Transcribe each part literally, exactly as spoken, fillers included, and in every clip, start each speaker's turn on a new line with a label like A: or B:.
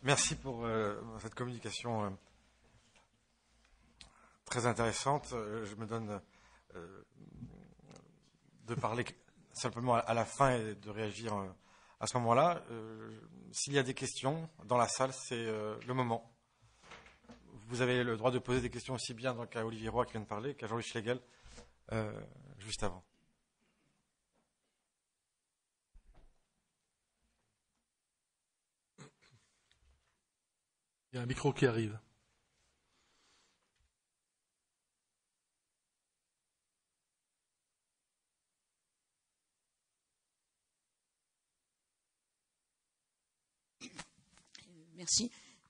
A: Merci pour euh, cette communication euh, très intéressante. Euh, je me donne euh, de parler simplement à la fin et de réagir euh, à ce moment-là. Euh, S'il y a des questions dans la salle, c'est euh, le moment. Vous avez le droit de poser des questions aussi bien donc, à Olivier Roy qui vient de parler qu'à Jean-Louis Schlegel euh, juste avant.
B: Il y a un micro qui arrive.
C: Merci.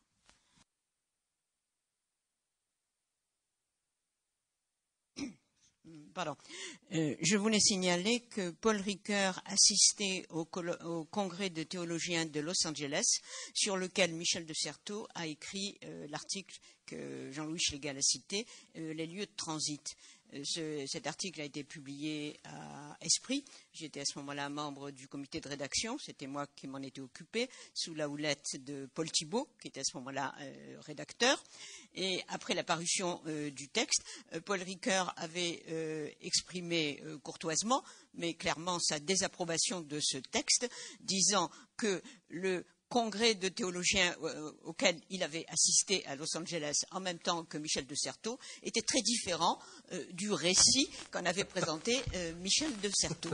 C: Pardon. Euh, je voulais signaler que Paul Ricoeur assistait au, au congrès de théologiens de Los Angeles, sur lequel Michel de Certeau a écrit euh, l'article que Jean-Louis Schlegel a cité, euh, les lieux de transit. Ce, cet article a été publié à Esprit. J'étais à ce moment-là membre du comité de rédaction. C'était moi qui m'en étais occupé, sous la houlette de Paul Thibault, qui était à ce moment-là euh, rédacteur. Et après la parution euh, du texte, euh, Paul Ricoeur avait euh, exprimé euh, courtoisement, mais clairement sa désapprobation de ce texte, disant que le congrès de théologiens euh, auquel il avait assisté à Los Angeles en même temps que Michel de Certeau était très différent euh, du récit qu'en avait présenté euh, Michel de Certeau.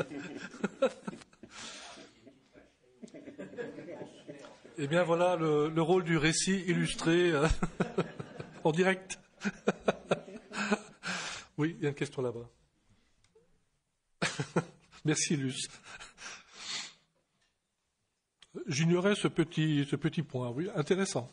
B: Eh bien voilà le, le rôle du récit illustré euh, en direct. Oui, il y a une question là-bas. Merci Luce. J'ignorais ce petit, ce petit point, oui, intéressant.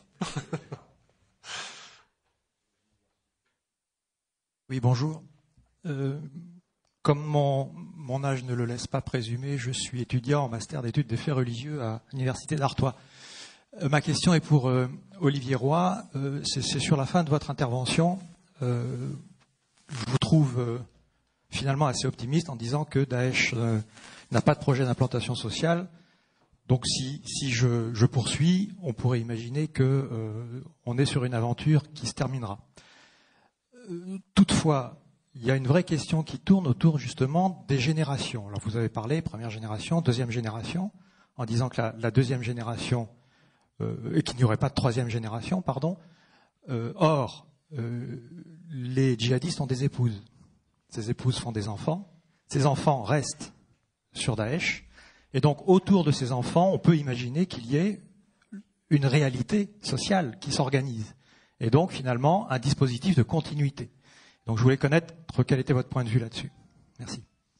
D: Oui, bonjour. Euh, comme mon, mon âge ne le laisse pas présumer, je suis étudiant en master d'études des faits religieux à l'Université d'Artois. Euh, ma question est pour euh, Olivier Roy. Euh, c'est, c'est sur la fin de votre intervention. Euh, je vous trouve euh, finalement assez optimiste en disant que Daesh euh, n'a pas de projet d'implantation sociale. Donc si, si je, je poursuis, on pourrait imaginer que euh, on est sur une aventure qui se terminera. Euh, toutefois, il y a une vraie question qui tourne autour justement des générations. Alors vous avez parlé première génération, deuxième génération, en disant que la, la deuxième génération euh, et qu'il n'y aurait pas de troisième génération, pardon. Euh, or, euh, les djihadistes ont des épouses. Ces épouses font des enfants. Ces enfants restent sur Daesh. Et donc, autour de ces enfants, on peut imaginer qu'il y ait une réalité sociale qui s'organise. Et donc, finalement, un dispositif de continuité. Donc, je voulais connaître quel était votre point de vue là-dessus. Merci.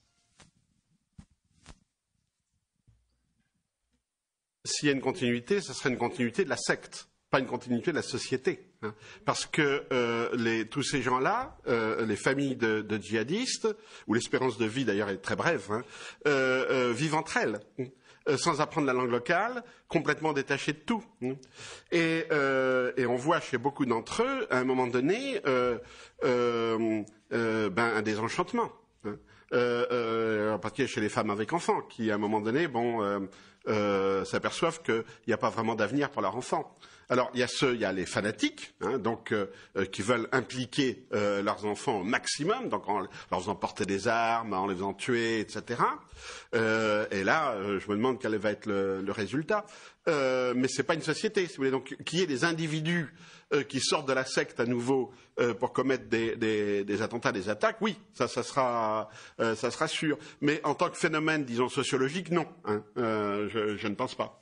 E: S'il y a une continuité, ce serait une continuité de la secte, pas une continuité de la société. Hein. Parce que euh, les, tous ces gens-là, euh, les familles de, de djihadistes, où l'espérance de vie d'ailleurs est très brève, hein, euh, euh, vivent entre elles, euh, sans apprendre la langue locale, complètement détachées de tout. Hein. Et, euh, et on voit chez beaucoup d'entre eux, à un moment donné, euh, euh, euh, ben, un désenchantement. Hein. Euh, euh, en particulier chez les femmes avec enfants, qui à un moment donné, bon, euh, euh, s'aperçoivent qu'il n'y a pas vraiment d'avenir pour leur enfant. Alors il y a ceux, il y a les fanatiques, hein, donc euh, euh, qui veulent impliquer euh, leurs enfants au maximum, donc en leur faisant porter des armes, en les faisant tuer, et cetera. Euh, et là, euh, je me demande quel va être le, le résultat. Euh, mais c'est pas une société, si vous voulez. Donc qu'il y ait des individus euh, qui sortent de la secte à nouveau euh, pour commettre des, des, des attentats, des attaques, oui, ça, ça sera, euh, ça sera sûr. Mais en tant que phénomène, disons sociologique, non. Hein, euh, je, je ne pense pas.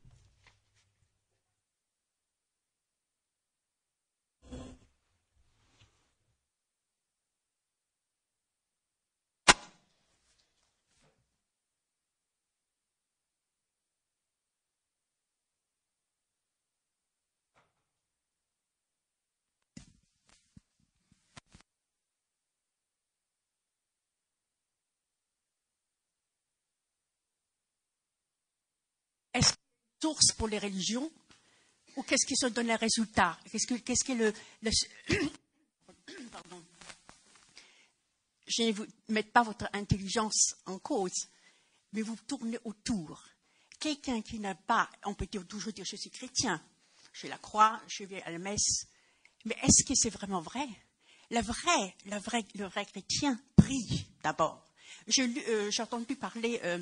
F: Est-ce qu'il y a une source pour les religions ou qu'est-ce qui se donne les résultats? Qu'est-ce que, qu'est-ce qui est le, le... Pardon. Je ne vous mets pas votre intelligence en cause, mais vous tournez autour. quelqu'un qui n'a pas, on peut toujours dire je suis chrétien, je la crois, je vais à la messe, mais est-ce que c'est vraiment vrai? Le vrai, le vrai, le vrai chrétien prie d'abord. Je, euh, j'ai entendu parler. Euh,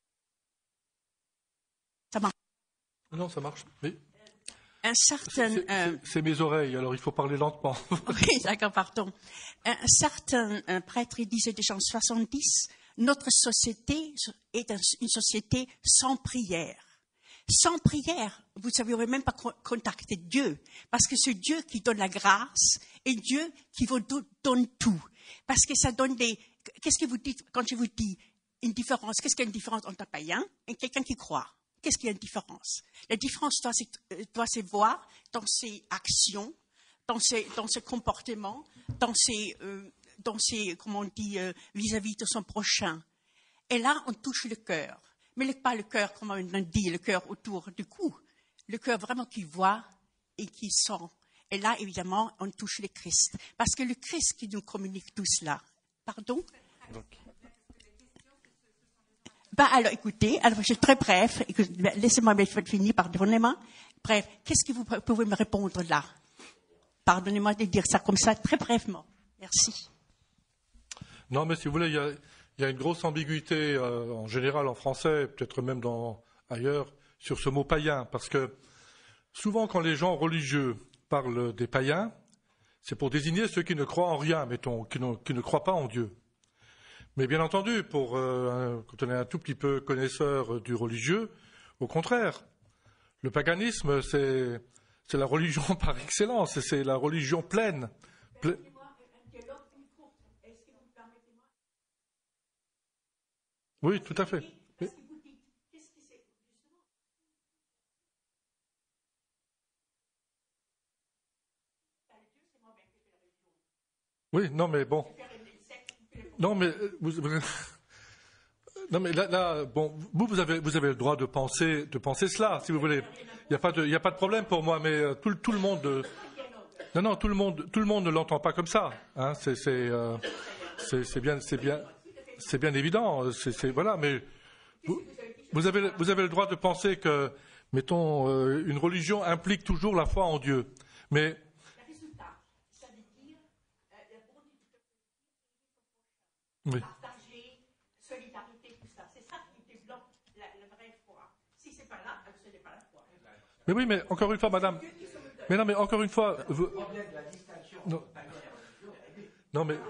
F: ça marche.
B: Non, ça marche. Oui.
F: Un certain.
B: C'est,
F: euh,
B: c'est, c'est mes oreilles, alors il faut parler lentement.
F: Oui, d'accord, pardon. Un, un certain un prêtre il disait déjà en soixante-dix, notre société est un, une société sans prière. Sans prière, vous ne savez même pas contacter Dieu, parce que c'est Dieu qui donne la grâce et Dieu qui vous donne tout. Parce que ça donne des... Qu'est-ce que vous dites quand je vous dis une différence? Qu'est-ce qu'il y a une différence entre un païen et quelqu'un qui croit? Qu'est-ce qu'il y a une différence? La différence doit se, doit se voir dans ses actions, dans ses, dans ses comportements, dans ses, euh, dans ses, comment on dit, euh, vis-à-vis de son prochain. Et là, on touche le cœur. Mais pas le cœur, comme on dit, le cœur autour du cou. Le cœur vraiment qui voit et qui sent. Et là, évidemment, on touche le Christ. Parce que le Christ qui nous communique tout cela. Pardon? Bah, alors, écoutez, alors, je suis très bref. Laissez-moi finir, pardonnez-moi. Bref, qu'est-ce que vous pouvez me répondre là? Pardonnez-moi de dire ça comme ça, très brièvement. Merci.
B: Non, mais si vous voulez, il y a... Il y a une grosse ambiguïté euh, en général en français, peut-être même dans, ailleurs, sur ce mot païen. Parce que souvent, quand les gens religieux parlent des païens, c'est pour désigner ceux qui ne croient en rien, mettons, qui ne, qui ne croient pas en Dieu. Mais bien entendu, pour, euh, quand on est un tout petit peu connaisseur du religieux, au contraire, le paganisme, c'est, c'est la religion par excellence, c'est la religion pleine. Ple... Oui, tout à fait. Oui. Oui, non, mais bon. Non, mais vous, vous, non, mais là, là, bon, vous, vous avez, vous avez le droit de penser, de penser cela, si vous voulez. Il n'y a pas de, il n'y a pas de problème pour moi, mais euh, tout, tout le monde, euh, non, non, tout le monde, tout le monde ne l'entend pas comme ça. Hein, c'est, c'est, euh, c'est, c'est bien, c'est bien, c'est bien évident. C'est, c'est voilà, mais. Vous, vous, avez, vous avez le droit de penser que, mettons, euh, une religion implique toujours la foi en Dieu. Mais.
F: Le résultat, ça veut dire euh, la bonté
B: oui.
F: partager, solidarité, tout ça. C'est ça qui développe la, la vraie foi. Si ce n'est pas là, ce n'est pas la foi.
B: Mais oui, mais encore une fois, madame. Mais non, mais encore une fois. Vous... Non. non, mais.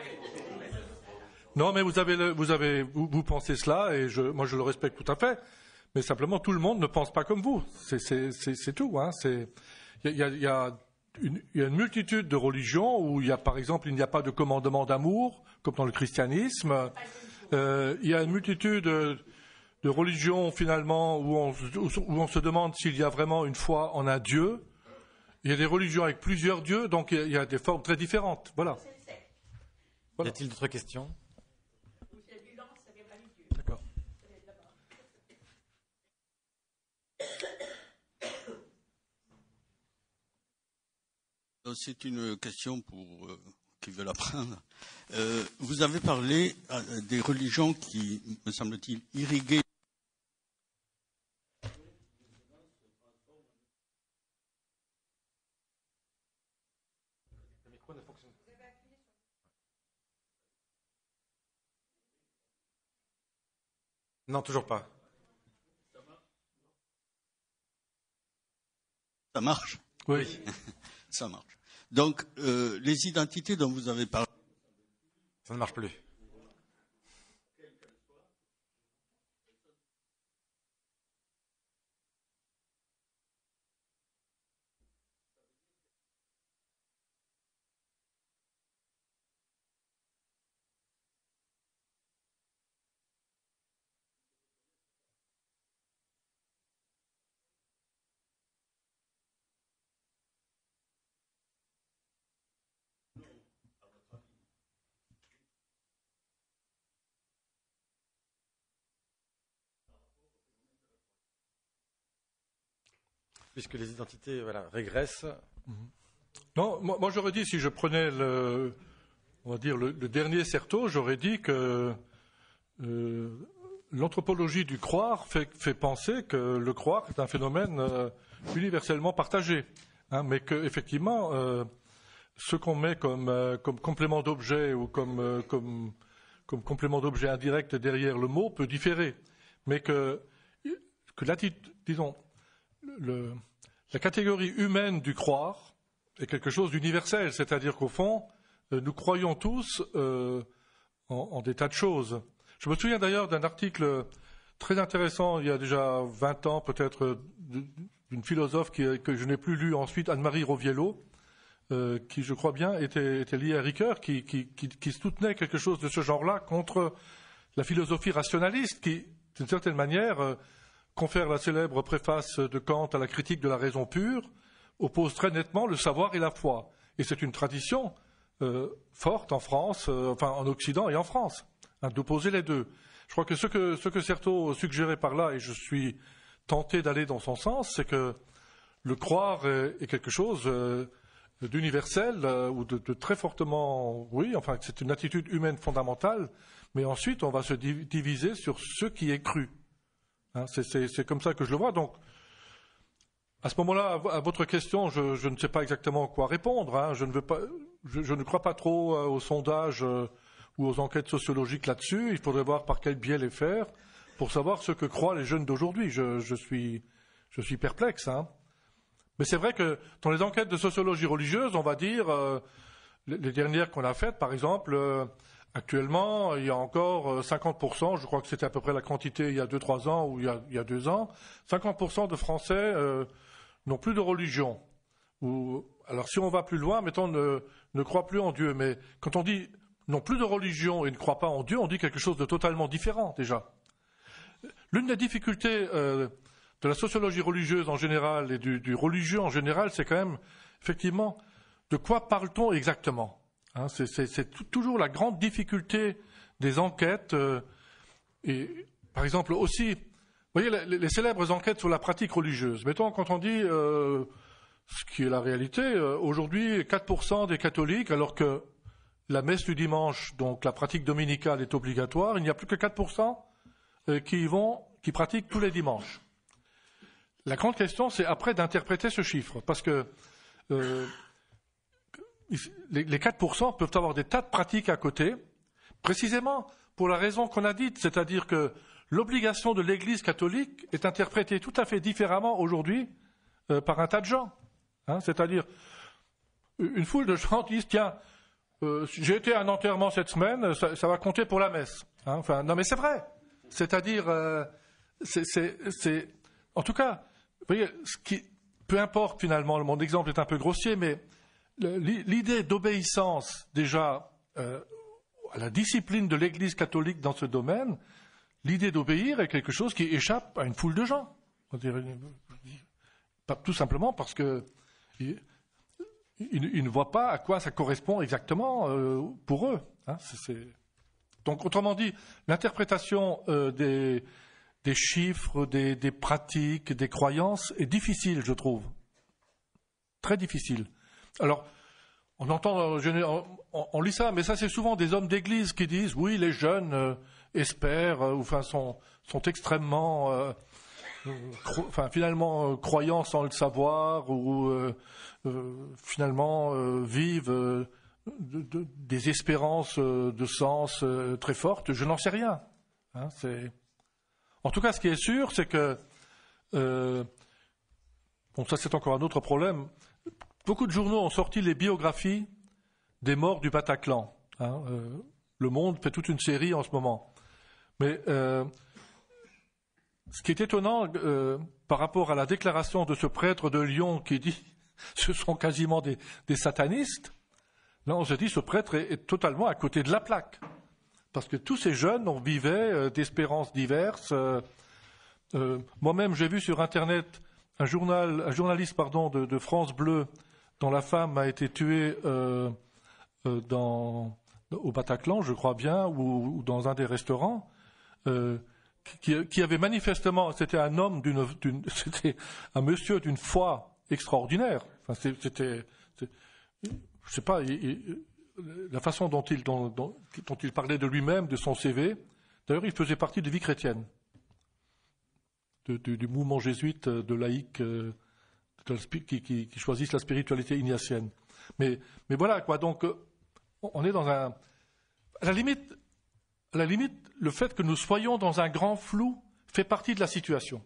B: Non, mais vous avez, le, vous avez, vous, vous pensez cela, et je, moi je le respecte tout à fait. Mais simplement, tout le monde ne pense pas comme vous. C'est, c'est, c'est, c'est tout. Hein. C'est, il y a, il y a une, il y a une multitude de religions où il y a, par exemple, il n'y a pas de commandement d'amour, comme dans le christianisme. Euh, il y a une multitude de, de religions finalement où on, où on se demande s'il y a vraiment une foi en un Dieu. Il y a des religions avec plusieurs dieux, donc il y a des formes très différentes. Voilà.
A: Voilà. Y a-t-il d'autres questions?
B: D'accord.
G: C'est une question pour euh, qui veut l'apprendre. Euh, vous avez parlé euh, des religions qui, me semble-t-il, irriguaient.
A: Le micro ne fonctionne pas. Non, toujours pas.
G: Ça marche?
B: Oui.
G: Ça marche. Donc, euh, les identités dont vous avez parlé.
A: Ça ne marche plus. Puisque les identités voilà, régressent.
B: Non, moi, moi j'aurais dit, si je prenais le, on va dire le, le dernier Certeau, j'aurais dit que euh, l'anthropologie du croire fait, fait penser que le croire est un phénomène euh, universellement partagé, hein, mais qu'effectivement, euh, ce qu'on met comme, euh, comme complément d'objet ou comme, euh, comme, comme complément d'objet indirect derrière le mot peut différer, mais que, que la, disons, le, la catégorie humaine du croire est quelque chose d'universel, c'est-à-dire qu'au fond, euh, nous croyons tous euh, en, en des tas de choses. Je me souviens d'ailleurs d'un article très intéressant, il y a déjà vingt ans peut-être, d'une philosophe qui, que je n'ai plus lu ensuite, Anne-Marie Roviello, euh, qui, je crois bien, était, était liée à Ricoeur, qui, qui, qui, qui soutenait quelque chose de ce genre-là contre la philosophie rationaliste, qui, d'une certaine manière, euh, confère la célèbre préface de Kant à la critique de la raison pure, oppose très nettement le savoir et la foi. Et c'est une tradition euh, forte en France, euh, enfin en Occident et en France, hein, d'opposer les deux. Je crois que ce que, ce que Certeau suggérait par là, et je suis tenté d'aller dans son sens, c'est que le croire est, est quelque chose euh, d'universel euh, ou de, de très fortement, oui, enfin c'est une attitude humaine fondamentale, mais ensuite on va se diviser sur ce qui est cru. Hein, c'est, c'est, c'est comme ça que je le vois. Donc, à ce moment-là, à votre question, je, je ne sais pas exactement quoi répondre. Hein. Je, ne veux pas, je, je ne crois pas trop euh, aux sondages euh, ou aux enquêtes sociologiques là-dessus. Il faudrait voir par quel biais les faire pour savoir ce que croient les jeunes d'aujourd'hui. Je, je, suis, je suis perplexe. Hein. Mais c'est vrai que dans les enquêtes de sociologie religieuse, on va dire, euh, les, les dernières qu'on a faites, par exemple, euh, actuellement, il y a encore cinquante pour cent, je crois que c'était à peu près la quantité il y a deux trois ans ou il y a, il y a deux ans, cinquante pour cent de Français euh, n'ont plus de religion. Ou, alors si on va plus loin, mettons, ne, ne croient plus en Dieu. Mais quand on dit n'ont plus de religion et ne croient pas en Dieu, on dit quelque chose de totalement différent déjà. L'une des difficultés euh, de la sociologie religieuse en général et du, du religieux en général, c'est quand même, effectivement, de quoi parle-t-on exactement ? Hein, c'est, c'est, c'est t- toujours la grande difficulté des enquêtes. Euh, et, par exemple, aussi, vous voyez, les, les célèbres enquêtes sur la pratique religieuse. Mettons, quand on dit, euh, ce qui est la réalité, euh, aujourd'hui, quatre pour cent des catholiques, alors que la messe du dimanche, donc la pratique dominicale est obligatoire, il n'y a plus que quatre pour cent qui vont, qui pratiquent tous les dimanches. La grande question, c'est après d'interpréter ce chiffre, parce que euh, les, les quatre pour cent peuvent avoir des tas de pratiques à côté, précisément pour la raison qu'on a dite, c'est-à-dire que l'obligation de l'Église catholique est interprétée tout à fait différemment aujourd'hui euh, par un tas de gens. Hein, c'est-à-dire, une foule de gens disent, tiens, euh, j'ai été à un enterrement cette semaine, ça, ça va compter pour la messe. Hein, enfin, non mais c'est vrai. C'est-à-dire, euh, c'est, c'est, c'est, en tout cas, vous voyez, ce qui, peu importe finalement, mon exemple est un peu grossier, mais le, l'idée d'obéissance déjà euh, à la discipline de l'Église catholique dans ce domaine, l'idée d'obéir est quelque chose qui échappe à une foule de gens. On dirait, pas, tout simplement parce que ils, ils ne voient pas à quoi ça correspond exactement euh, pour eux. Hein, c'est, c'est... Donc, autrement dit, l'interprétation euh, des, des chiffres, des, des pratiques, des croyances est difficile, je trouve. Très difficile. Alors, on entend, on, on lit ça, mais ça, c'est souvent des hommes d'église qui disent, oui, les jeunes euh, espèrent, euh, ou enfin, sont, sont extrêmement, euh, cro- enfin, finalement, euh, croyants sans le savoir, ou euh, euh, finalement, euh, vivent... Euh, De, de, des espérances euh, de sens euh, très fortes, je n'en sais rien. Hein, c'est... En tout cas, ce qui est sûr, c'est que, euh, bon, ça c'est encore un autre problème, beaucoup de journaux ont sorti les biographies des morts du Bataclan. Hein, euh, Le Monde fait toute une série en ce moment. Mais euh, ce qui est étonnant euh, par rapport à la déclaration de ce prêtre de Lyon qui dit ce sont quasiment des, des satanistes, là, on se dit, ce prêtre est, est totalement à côté de la plaque. Parce que tous ces jeunes, on vivait euh, d'espérances diverses. Euh, euh, moi-même, j'ai vu sur Internet un, journal, un journaliste pardon, de, de France Bleu, dont la femme a été tuée euh, euh, dans, au Bataclan, je crois bien, ou, ou dans un des restaurants, euh, qui, qui avait manifestement, c'était un homme, d'une, d'une, c'était un monsieur d'une foi extraordinaire. Enfin, c'était... c'était je ne sais pas, il, il, la façon dont il, dont, dont, dont il parlait de lui-même, de son C V, D'ailleurs, il faisait partie de vie chrétienne, de, de, du mouvement jésuite de laïcs euh, de la, qui, qui, qui choisissent la spiritualité ignatienne. Mais, mais voilà, quoi. Donc, on est dans un... À la limite, à la limite, le fait que nous soyons dans un grand flou fait partie de la situation.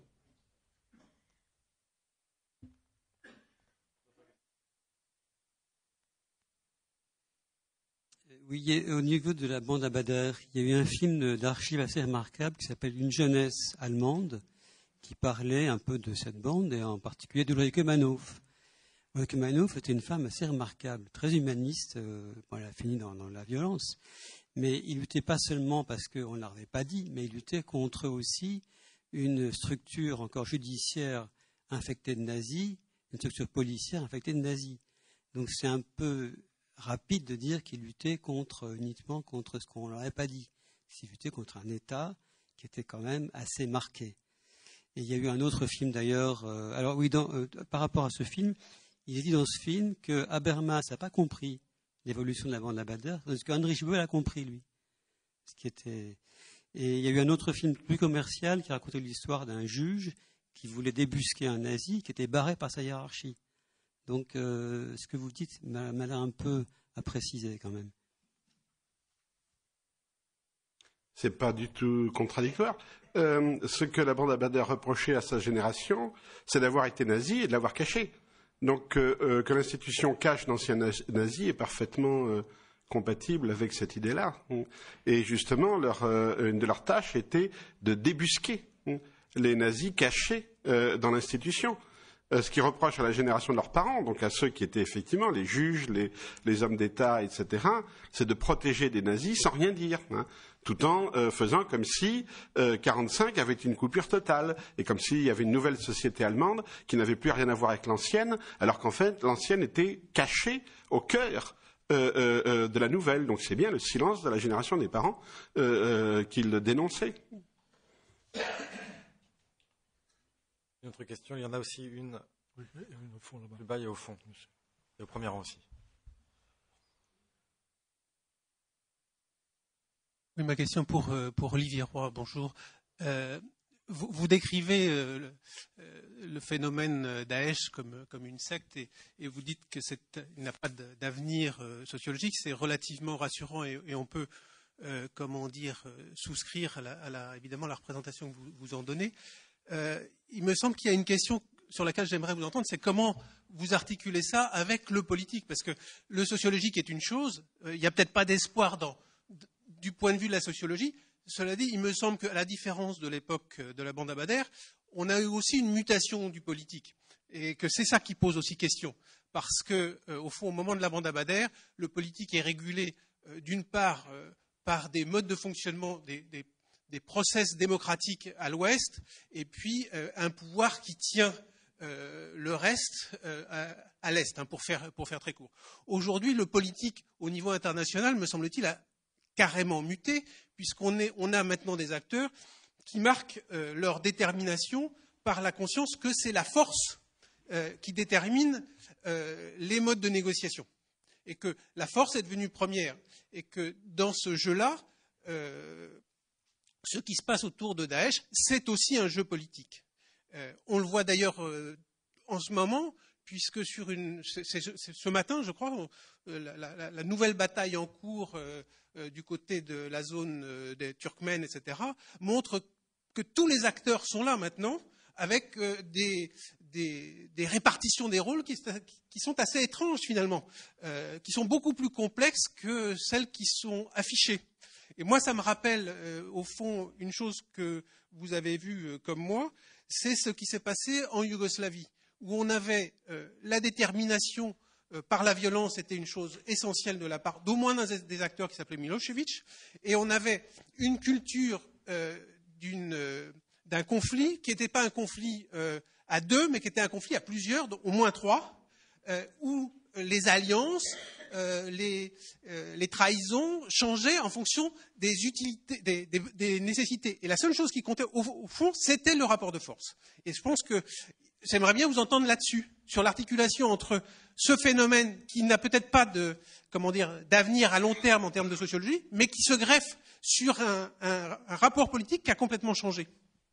H: Oui, au niveau de la bande à Bader, il y a eu un film d'archives assez remarquable qui s'appelle Une jeunesse allemande, qui parlait un peu de cette bande, et en particulier d'Ulrike Mannhof. Ulrike Mannhof était une femme assez remarquable, très humaniste. Euh, bon, elle a fini dans, dans la violence, mais il luttait pas seulement parce qu'on ne l'avait pas dit, mais il luttait contre aussi une structure encore judiciaire infectée de nazis, une structure policière infectée de nazis. Donc c'est un peu rapide de dire qu'il luttait contre, uniquement contre ce qu'on ne leur avait pas dit. Il luttait contre un État qui était quand même assez marqué. Et il y a eu un autre film d'ailleurs. Euh, alors oui, dans, euh, par rapport à ce film, il est dit dans ce film que Habermas n'a pas compris l'évolution de la bande à Bader, parce qu'Heinrich Böll a compris, lui. Ce qui était... Et il y a eu un autre film plus commercial qui racontait l'histoire d'un juge qui voulait débusquer un nazi qui était barré par sa hiérarchie. Donc, euh, ce que vous dites m'a l'air un peu à préciser quand même.
E: C'est pas du tout contradictoire. Euh, ce que la bande à Bader reprochait à sa génération, c'est d'avoir été nazi et de l'avoir caché. Donc, euh, euh, que l'institution cache d'anciens nazis est parfaitement euh, compatible avec cette idée-là. Et justement, leur, euh, une de leurs tâches était de débusquer les nazis cachés euh, dans l'institution. Ce qu'ils reprochent à la génération de leurs parents, donc à ceux qui étaient effectivement les juges, les, les hommes d'État, et cetera, c'est de protéger des nazis sans rien dire, hein, tout en euh, faisant comme si euh, quarante-cinq avait une coupure totale, et comme s'il y avait une nouvelle société allemande qui n'avait plus rien à voir avec l'ancienne, alors qu'en fait l'ancienne était cachée au cœur euh, euh, de la nouvelle. Donc c'est bien le silence de la génération des parents euh, euh, qu'ils dénonçaient.
A: Une autre question, il y en a aussi une.
B: Oui, il y a une au fond là-bas.
A: Le bas et au fond. Et au premier rang aussi.
I: Oui, ma question pour, pour Olivier Roy, bonjour. Euh, vous, vous décrivez euh, le, le phénomène Daesh comme, comme une secte et, et vous dites que il n'a pas d'avenir sociologique, c'est relativement rassurant et, et on peut, euh, comment dire, souscrire à la, à la, évidemment la représentation que vous, vous en donnez. Euh, il me semble qu'il y a une question sur laquelle j'aimerais vous entendre, c'est comment vous articulez ça avec le politique, parce que le sociologique est une chose, euh, il n'y a peut-être pas d'espoir dans, du point de vue de la sociologie. Cela dit, il me semble qu'à la différence de l'époque de la bande à Bader, on a eu aussi une mutation du politique, et que c'est ça qui pose aussi question, parce que, euh, au fond, au moment de la bande à Bader, le politique est régulé euh, d'une part euh, par des modes de fonctionnement, des, des des process démocratiques à l'ouest, et puis euh, un pouvoir qui tient euh, le reste euh, à, à l'est, hein, pour faire, pour faire très court. Aujourd'hui, le politique au niveau international, me semble-t-il, a carrément muté, puisqu'on est, on a maintenant des acteurs qui marquent euh, leur détermination par la conscience que c'est la force euh, qui détermine euh, les modes de négociation, et que la force est devenue première, et que dans ce jeu-là, euh, ce qui se passe autour de Daesh, c'est aussi un jeu politique. Euh, on le voit d'ailleurs euh, en ce moment, puisque sur une, c'est, c'est, c'est ce matin, je crois, on, la, la, la nouvelle bataille en cours euh, euh, du côté de la zone euh, des Turkmènes, et cetera, montre que tous les acteurs sont là maintenant, avec euh, des, des, des répartitions des rôles qui, qui sont assez étranges finalement, euh, qui sont beaucoup plus complexes que celles qui sont affichées. Et moi, ça me rappelle, euh, au fond, une chose que vous avez vue euh, comme moi, c'est ce qui s'est passé en Yougoslavie, où on avait euh, la détermination euh, par la violence, était une chose essentielle de la part d'au moins d'un des acteurs qui s'appelait Milosevic, et on avait une culture euh, d'une, euh, d'un conflit qui n'était pas un conflit euh, à deux, mais qui était un conflit à plusieurs, au moins trois, euh, où les alliances... Euh, les, euh, les trahisons changeaient en fonction des, utilités, des, des, des nécessités. Et la seule chose qui comptait, au, au fond, c'était le rapport de force. Et je pense que j'aimerais bien vous entendre là-dessus. sur l'articulation entre ce phénomène qui n'a peut-être pas de, comment dire, d'avenir à long terme en termes de sociologie, mais qui se greffe sur un, un, un rapport politique qui a complètement changé.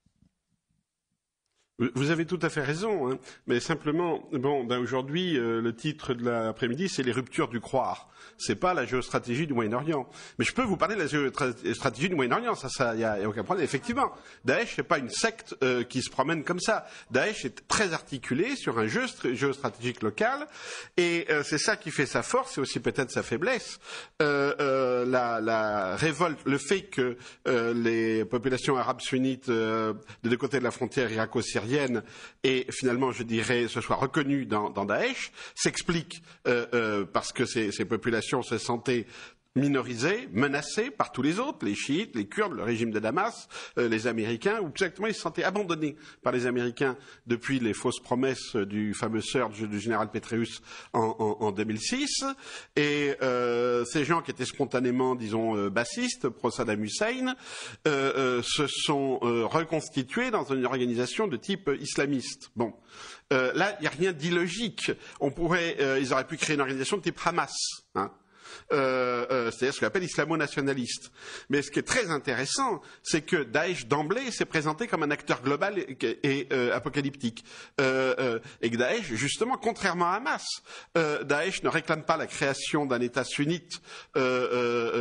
E: Vous avez tout à fait raison, hein, mais simplement, bon, ben aujourd'hui, euh, le titre de l'après-midi, c'est les ruptures du croire. C'est pas la géostratégie du Moyen-Orient. Mais je peux vous parler de la géostratégie du Moyen-Orient, ça, ça, y a, y a aucun problème. Effectivement, Daesh c'est pas une secte euh, qui se promène comme ça. Daesh est très articulé sur un jeu géostratégique local, et euh, c'est ça qui fait sa force, et aussi peut-être sa faiblesse. Euh, euh, la, la révolte, le fait que euh, les populations arabes sunnites euh, de deux côtés de la frontière irako-syrienne et finalement, je dirais, se soit reconnues dans, dans Daesh, s'explique euh, euh, parce que ces, ces populations se sentaient minorisés, menacés par tous les autres, les chiites, les Kurdes, le régime de Damas, euh, les Américains, ou exactement ils se sentaient abandonnés par les Américains depuis les fausses promesses du fameux surge du général Petraeus en, en, en deux mille six. Et euh, ces gens qui étaient spontanément, disons, euh, bassistes, pro-Saddam Hussein, euh, euh, se sont euh, reconstitués dans une organisation de type islamiste. Bon. Euh, là, il n'y a rien d'illogique. On pourrait, euh, ils auraient pu créer une organisation de type Hamas, hein. Euh, euh, c'est-à-dire ce qu'on appelle islamo-nationaliste. Mais ce qui est très intéressant, c'est que Daesh d'emblée s'est présenté comme un acteur global et, et euh, apocalyptique. Euh, euh, et que Daesh, justement, contrairement à Hamas, euh, Daesh ne réclame pas la création d'un État sunnite euh, euh,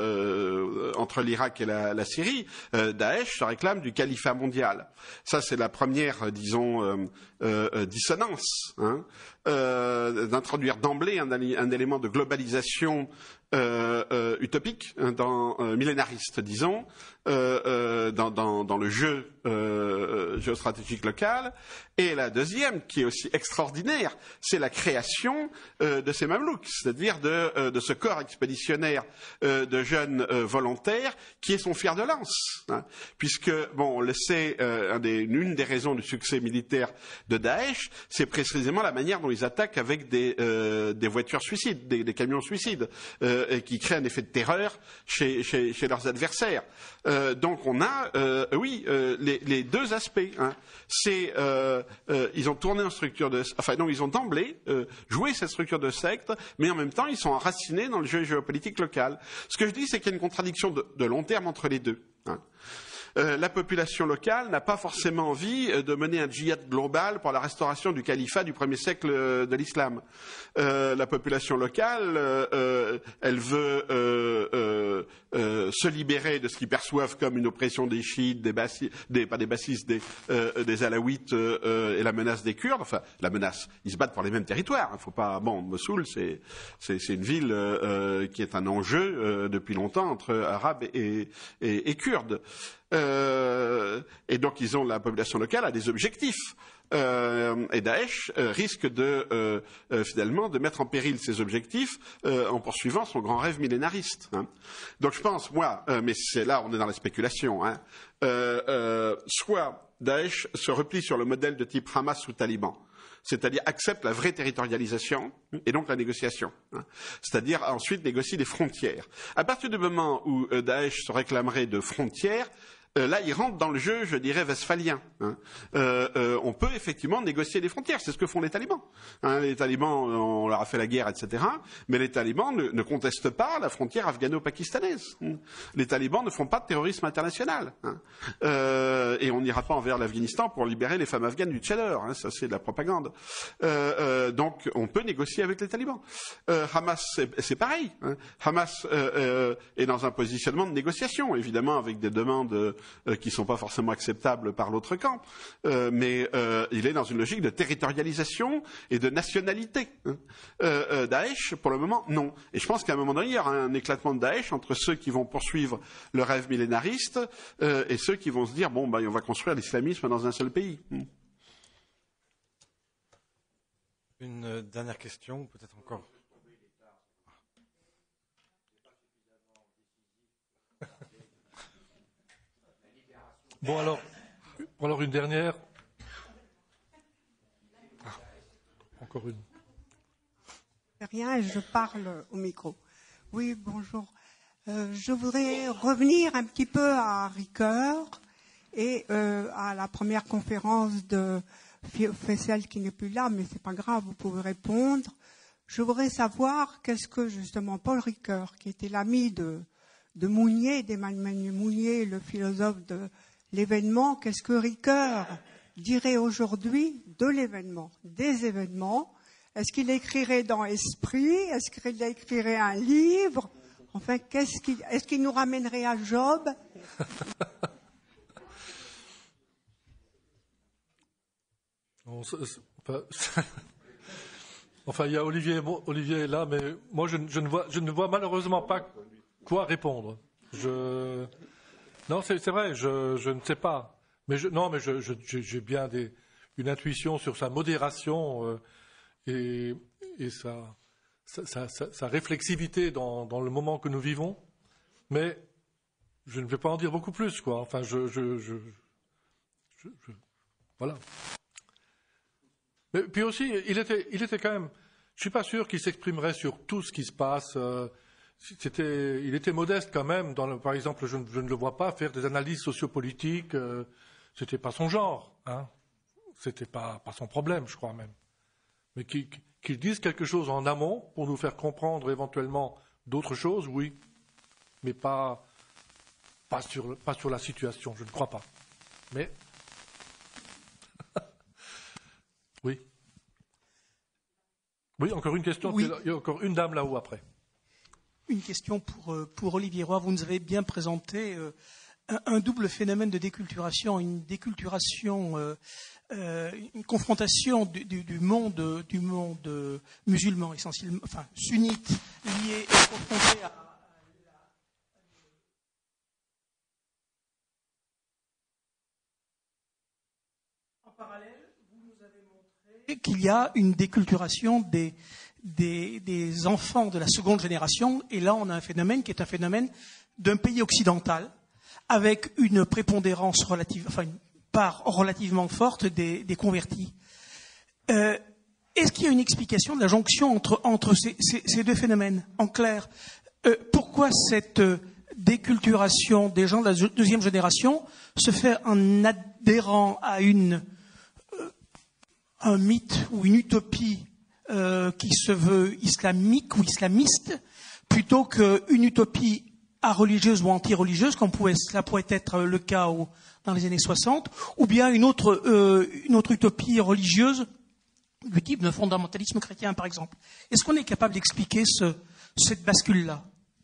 E: euh, entre l'Irak et la, la Syrie. Euh, Daesh se réclame du califat mondial. Ça, c'est la première, disons, euh, euh, dissonance, hein. Euh, d'introduire d'emblée un, un élément de globalisation euh, euh, utopique, dans, euh, millénariste, disons, euh, euh, dans, dans, dans le jeu euh, géostratégique local. Et la deuxième, qui est aussi extraordinaire, c'est la création euh, de ces Mamelouks, c'est-à-dire de, euh, de ce corps expéditionnaire euh, de jeunes euh, volontaires qui est son fer de lance, hein, puisque, bon, on le sait, euh, un des, une des raisons du succès militaire de Daesh, c'est précisément la manière dont ils attaquent avec des, euh, des voitures suicides, des, des camions suicides, euh, et qui créent un effet de terreur chez, chez, chez leurs adversaires. Euh, donc on a, euh, oui, euh, les, les deux aspects. Hein. C'est, euh, euh, ils ont tourné en structure de, enfin non, ils ont d'emblée euh, joué cette structure de secte, mais en même temps ils sont enracinés dans le jeu géopolitique local. Ce que je dis, c'est qu'il y a une contradiction de, de long terme entre les deux. Hein. Euh, la population locale n'a pas forcément envie euh, de mener un djihad global pour la restauration du califat du premier siècle euh, de l'islam. Euh, la population locale, euh, elle veut euh, euh, euh, se libérer de ce qu'ils perçoivent comme une oppression des chiites, des bassistes, des, pas des bassistes, des, euh, des alaouites euh, et la menace des Kurdes. Enfin, la menace, ils se battent pour les mêmes territoires. Il faut pas. Bon, Mossoul, c'est c'est, c'est une ville euh, qui est un enjeu euh, depuis longtemps entre Arabes et, et, et Kurdes. Euh, et donc ils ont la population locale a des objectifs. Euh, et Daesh euh, risque de euh, euh, finalement de mettre en péril ses objectifs euh, en poursuivant son grand rêve millénariste. Hein. Donc je pense, moi, euh, mais c'est là on est dans la spéculation, hein, euh, euh, soit Daesh se replie sur le modèle de type Hamas ou Taliban, c'est-à-dire accepte la vraie territorialisation et donc la négociation, hein. C'est-à-dire ensuite négocie des frontières. À partir du moment où euh, Daesh se réclamerait de frontières, Euh, là, il rentre dans le jeu, je dirais, westphalien. Hein. Euh, euh, on peut effectivement négocier des frontières. C'est ce que font les talibans. Hein, les talibans, on leur a fait la guerre, et cetera. Mais les talibans ne, ne contestent pas la frontière afghano-pakistanaise. Hein. Les talibans ne font pas de terrorisme international. Hein. Euh, et on n'ira pas envers l'Afghanistan pour libérer les femmes afghanes du Cheddar. Hein. Ça, c'est de la propagande. Euh, euh, donc, on peut négocier avec les talibans. Euh, Hamas, c'est, c'est pareil. Hein. Hamas euh, euh, est dans un positionnement de négociation, évidemment, avec des demandes euh, Euh, qui ne sont pas forcément acceptables par l'autre camp, euh, mais euh, il est dans une logique de territorialisation et de nationalité. Hein. Euh, euh, Daesh, pour le moment, non. Et je pense qu'à un moment donné, il y aura un éclatement de Daesh entre ceux qui vont poursuivre le rêve millénariste euh, et ceux qui vont se dire, bon, ben, on va construire l'islamisme dans un seul pays. Hum.
A: Une dernière question, peut-être encore.
B: Bon, alors, alors une dernière. Ah, encore une.
J: Rien, je parle au micro. Oui, bonjour. Euh, je voudrais revenir un petit peu à Ricoeur et euh, à la première conférence de Fessel qui n'est plus là, mais c'est pas grave, vous pouvez répondre. Je voudrais savoir qu'est-ce que justement Paul Ricoeur, qui était l'ami de, de Mounier, d'Emmanuel Mounier, le philosophe de l'événement, qu'est-ce que Ricoeur dirait aujourd'hui de l'événement, des événements? Est-ce qu'il écrirait dans Esprit? Est-ce qu'il écrirait un livre? Enfin, qu'est-ce qu'il, est-ce qu'il nous ramènerait à Job?
B: Enfin, il y a Olivier, Olivier est là, mais moi, je, je, ne vois, je ne vois malheureusement pas quoi répondre. Je... Non, c'est, c'est vrai, je, je ne sais pas. Mais je, non, mais je, je, j'ai bien des, une intuition sur sa modération euh, et, et sa, sa, sa, sa, sa réflexivité dans, dans le moment que nous vivons. Mais je ne vais pas en dire beaucoup plus, quoi. Enfin, je, je, je, je, je voilà. Mais puis aussi, il était, il était quand même. Je suis pas sûr qu'il s'exprimerait sur tout ce qui se passe. Euh, c'était, il était modeste quand même. Dans le, par exemple, je, je ne le vois pas faire des analyses sociopolitiques. Euh, c'était pas son genre, hein. C'était pas, pas son problème, je crois même. Mais qu'il, qu'il dise quelque chose en amont pour nous faire comprendre éventuellement d'autres choses, oui. Mais pas, pas sur, pas sur la situation. Je ne crois pas. Mais oui. Oui, encore une question.
I: Oui.
B: Il y a encore une dame là-haut après.
I: Une question pour, pour Olivier Roy. Vous nous avez bien présenté euh, un, un double phénomène de déculturation, une déculturation, euh, euh, une confrontation du, du, du monde, du monde musulman essentiellement, enfin sunnite, lié et confronté à qu'il y a une déculturation des, des, des enfants de la seconde génération. Et là, on a un phénomène qui est un phénomène d'un pays occidental, avec une prépondérance relative, enfin une part relativement forte des, des convertis. Euh, est-ce qu'il y a une explication de la jonction entre, entre ces, ces, ces deux phénomènes? En clair, euh, pourquoi cette déculturation des gens de la deuxième génération se fait en adhérant à une un mythe ou une utopie euh, qui se veut islamique ou islamiste, plutôt qu'une utopie religieuse ou anti-religieuse, comme pouvait, cela pourrait être le cas au, dans les années soixante, ou bien une autre, euh, une autre utopie religieuse du type d'un fondamentalisme chrétien, par exemple. Est-ce qu'on est capable d'expliquer ce, cette bascule-là?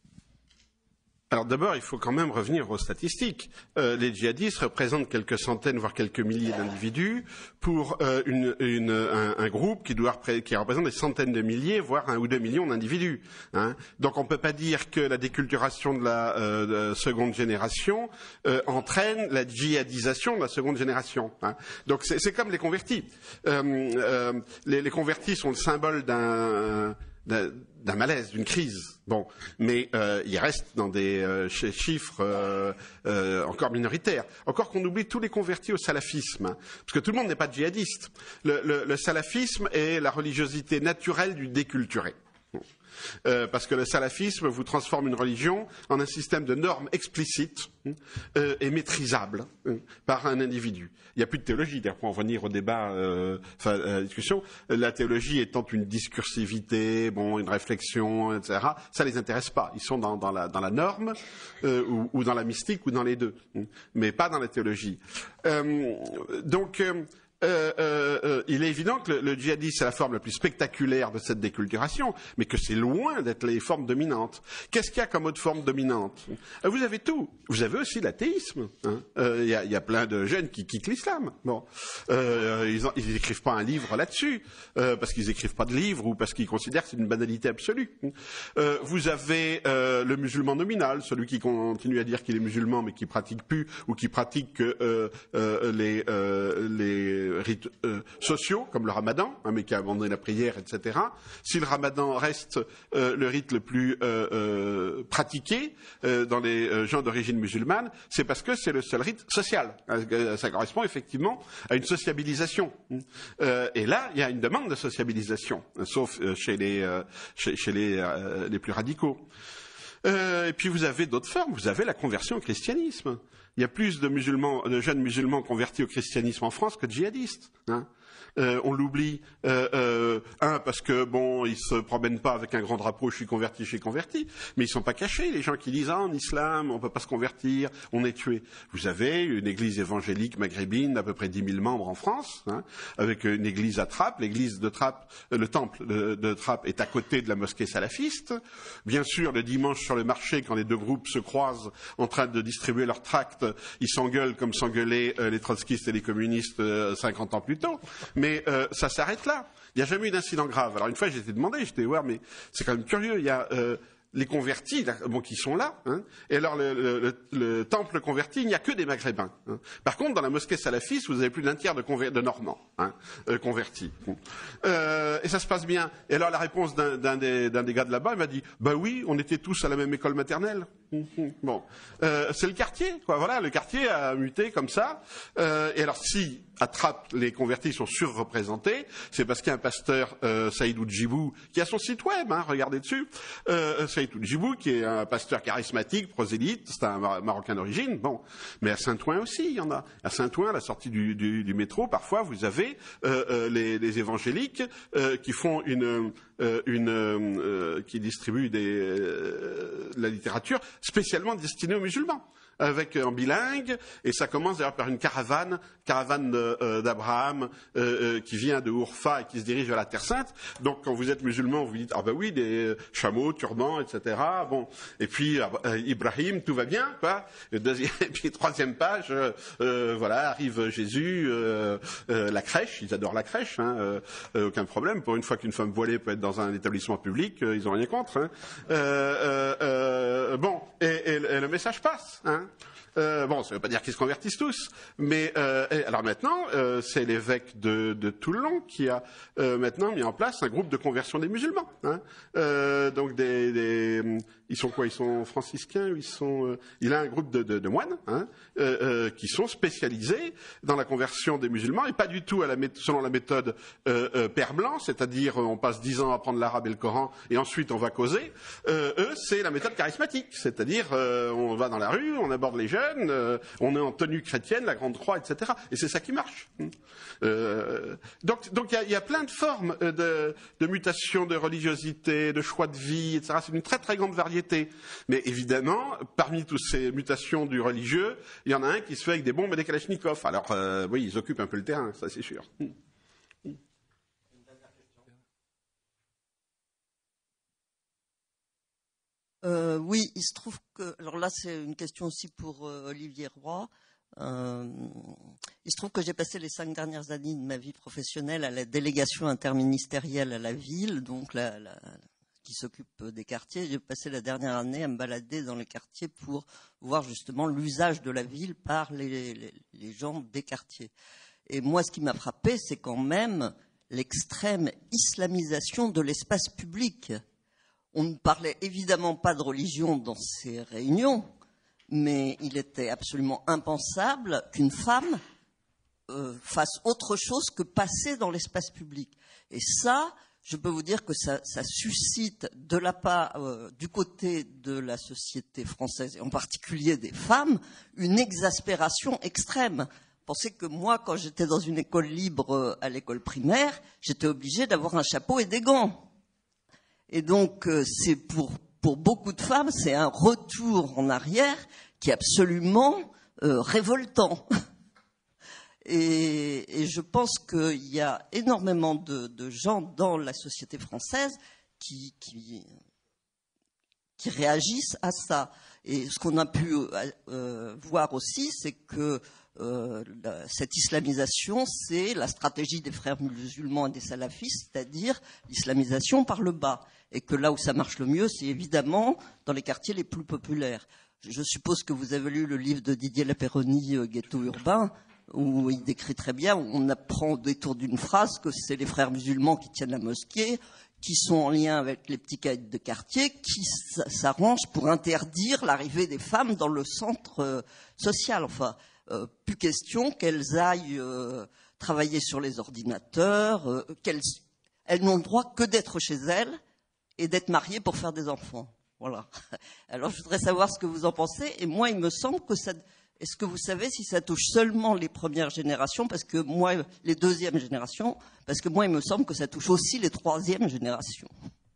E: Alors d'abord, il faut quand même revenir aux statistiques. Euh, les djihadistes représentent quelques centaines, voire quelques milliers d'individus pour euh, une, une, un, un groupe qui, doit, qui représente des centaines de milliers, voire un ou deux millions d'individus. Hein. Donc on ne peut pas dire que la déculturation de la euh, de seconde génération euh, entraîne la djihadisation de la seconde génération. Hein. Donc c'est, c'est comme les convertis. Euh, euh, les, les convertis sont le symbole d'un... d'un d'un malaise, d'une crise. Bon, mais euh, il reste dans des euh, chiffres euh, euh, encore minoritaires. Encore qu'on oublie tous les convertis au salafisme, hein, parce que tout le monde n'est pas djihadiste. Le, le, le salafisme est la religiosité naturelle du déculturé. Euh, parce que le salafisme vous transforme une religion en un système de normes explicites euh, et maîtrisables euh, par un individu. Il n'y a plus de théologie, d'ailleurs, pour en venir au débat, euh, enfin, à la discussion. La théologie étant une discursivité, bon, une réflexion, et cetera. Ça les intéresse pas. Ils sont dans, dans, la, dans la norme euh, ou, ou dans la mystique ou dans les deux, mais pas dans la théologie. Euh, donc. Euh, Euh, euh, euh, il est évident que le, le djihadisme est la forme la plus spectaculaire de cette déculturation, mais que c'est loin d'être les formes dominantes. Qu'est-ce qu'il y a comme autre forme dominante? Vous avez tout. Vous avez aussi l'athéisme. Il hein. euh, y, a, y a plein de jeunes qui quittent l'islam. Bon, euh, ils n'écrivent pas un livre là-dessus euh, parce qu'ils n'écrivent pas de livre ou parce qu'ils considèrent que c'est une banalité absolue. Euh, vous avez euh, le musulman nominal, celui qui continue à dire qu'il est musulman mais qui pratique plus ou qui pratique que euh, euh, les, euh, les rites euh, sociaux, comme le ramadan, hein, mais qui a abandonné la prière, et cetera. Si le ramadan reste euh, le rite le plus euh, euh, pratiqué euh, dans les euh, gens d'origine musulmane, c'est parce que c'est le seul rite social. Euh, ça correspond effectivement à une sociabilisation. Euh, et là, il y a une demande de sociabilisation, sauf euh, chez les, euh, chez, chez les, euh, les plus radicaux. Euh, et puis vous avez d'autres formes. Vous avez la conversion au christianisme. Il y a plus de musulmans, de jeunes musulmans convertis au christianisme en France que de djihadistes. Hein. euh, on l'oublie. Euh, euh, un, parce que bon, ils se promènent pas avec un grand drapeau, je suis converti, je suis converti, mais ils sont pas cachés, les gens qui disent ah, en islam, on peut pas se convertir, on est tué. Vous avez une église évangélique maghrébine d'à peu près dix mille membres en France, hein, avec une église à Trappes, l'église de Trappes, euh, le temple de, de Trappes est à côté de la mosquée salafiste. Bien sûr, le dimanche sur le marché, quand les deux groupes se croisent en train de distribuer leurs tracts, ils s'engueulent comme s'engueulaient euh, les trotskistes et les communistes euh, cinquante ans plus tôt. Mais euh, ça s'arrête là. Il n'y a jamais eu d'incident grave. Alors une fois, j'ai été demandé, j'étais voir, mais c'est quand même curieux. Il y a euh, les convertis, bon, qui sont là. Hein, et alors le, le, le, le temple converti, il n'y a que des Maghrébins. Hein. Par contre, dans la mosquée salafiste, vous avez plus d'un tiers de, de Normands hein, euh, convertis. Euh, et ça se passe bien. Et alors la réponse d'un, d'un, des, d'un des gars de là-bas, il m'a dit, bah oui, on était tous à la même école maternelle. Bon, euh, c'est le quartier, quoi. Voilà, le quartier a muté comme ça. Euh, et alors, si à Trappes les convertis sont surreprésentés, c'est parce qu'il y a un pasteur, euh, Saïd Oudjibou, qui a son site web. Hein, regardez dessus. Euh, Saïd Oudjibou, qui est un pasteur charismatique, prosélyte, c'est un Mar- Marocain d'origine. Bon, mais à Saint-Ouen aussi, il y en a. À Saint-Ouen, à la sortie du, du, du métro, parfois, vous avez euh, euh, les, les évangéliques euh, qui font une Euh, une, euh, qui distribue des, euh, la littérature spécialement destinée aux musulmans, avec en bilingue, et ça commence d'ailleurs par une caravane, caravane de, euh, d'Abraham euh, euh, qui vient de Urfa et qui se dirige vers la Terre Sainte. Donc quand vous êtes musulman, vous dites ah ben oui, des chameaux, turbans, et cetera. Bon, et puis euh, Ibrahim, tout va bien, quoi. Et deuxième, et puis troisième page, euh, euh, voilà, arrive Jésus, euh, euh, la crèche, ils adorent la crèche, hein, euh, aucun problème. Pour une fois qu'une femme voilée peut être dans un établissement public, euh, ils n'ont rien contre. Hein. Euh, euh, euh, bon, et, et, et le message passe. Hein. Euh, bon, ça ne veut pas dire qu'ils se convertissent tous, mais euh, et alors maintenant, euh, c'est l'évêque de, de Toulon qui a euh, maintenant mis en place un groupe de conversion des musulmans. Hein. Euh, donc des, des, ils sont quoi? Ils sont franciscains. Ils sont. Euh, il a un groupe de, de, de moines hein, euh, euh, qui sont spécialisés dans la conversion des musulmans et pas du tout à la, selon la méthode euh, euh, père blanc, c'est-à-dire on passe dix ans à apprendre l'arabe et le Coran et ensuite on va causer. Euh, eux, c'est la méthode charismatique, c'est-à-dire euh, on va dans la rue, on aborde les jeunes. Euh, on est en tenue chrétienne, la grande croix, et cetera. Et c'est ça qui marche. Euh, donc, donc il y, y a plein de formes de, de mutation, de religiosité, de choix de vie, et cetera. C'est une très très grande variété. Mais évidemment, parmi toutes ces mutations du religieux, il y en a un qui se fait avec des bombes et des kalachnikovs. Alors, euh, oui, ils occupent un peu le terrain, ça c'est sûr.
K: Euh, oui, il se trouve que, alors là c'est une question aussi pour euh, Olivier Roy, euh, il se trouve que j'ai passé les cinq dernières années de ma vie professionnelle à la délégation interministérielle à la ville, donc la, la, qui s'occupe des quartiers. J'ai passé la dernière année à me balader dans les quartiers pour voir justement l'usage de la ville par les, les, les gens des quartiers. Et moi ce qui m'a frappé, c'est quand même l'extrême islamisation de l'espace public. On ne parlait évidemment pas de religion dans ces réunions, mais il était absolument impensable qu'une femme euh, fasse autre chose que passer dans l'espace public. Et ça, je peux vous dire que ça, ça suscite de la part, euh, du côté de la société française, et en particulier des femmes, une exaspération extrême. Pensez que moi, quand j'étais dans une école libre euh, à l'école primaire, j'étais obligée d'avoir un chapeau et des gants. Et donc, c'est pour, pour beaucoup de femmes, c'est un retour en arrière qui est absolument euh, révoltant. Et, et je pense qu'il y a énormément de, de gens dans la société française qui, qui, qui réagissent à ça. Et ce qu'on a pu euh, voir aussi, c'est que Euh, la, cette islamisation, c'est la stratégie des frères musulmans et des salafistes, c'est-à-dire l'islamisation par le bas. Et que là où ça marche le mieux, c'est évidemment dans les quartiers les plus populaires. Je, je suppose que vous avez lu le livre de Didier Lapéronie, euh, Ghetto urbain, où il décrit très bien, où on apprend au détour d'une phrase que c'est les frères musulmans qui tiennent la mosquée, qui sont en lien avec les petits caïds de quartier, qui s'arrangent pour interdire l'arrivée des femmes dans le centre euh, social. Enfin, Euh, plus question qu'elles aillent euh, travailler sur les ordinateurs, euh, qu'elles elles n'ont le droit que d'être chez elles et d'être mariées pour faire des enfants. Voilà. Alors je voudrais savoir ce que vous en pensez. Et moi, il me semble que ça, Est-ce que vous savez si ça touche seulement les premières générations, parce que moi, les deuxièmes générations, parce que moi, il me semble que ça touche aussi les troisièmes générations.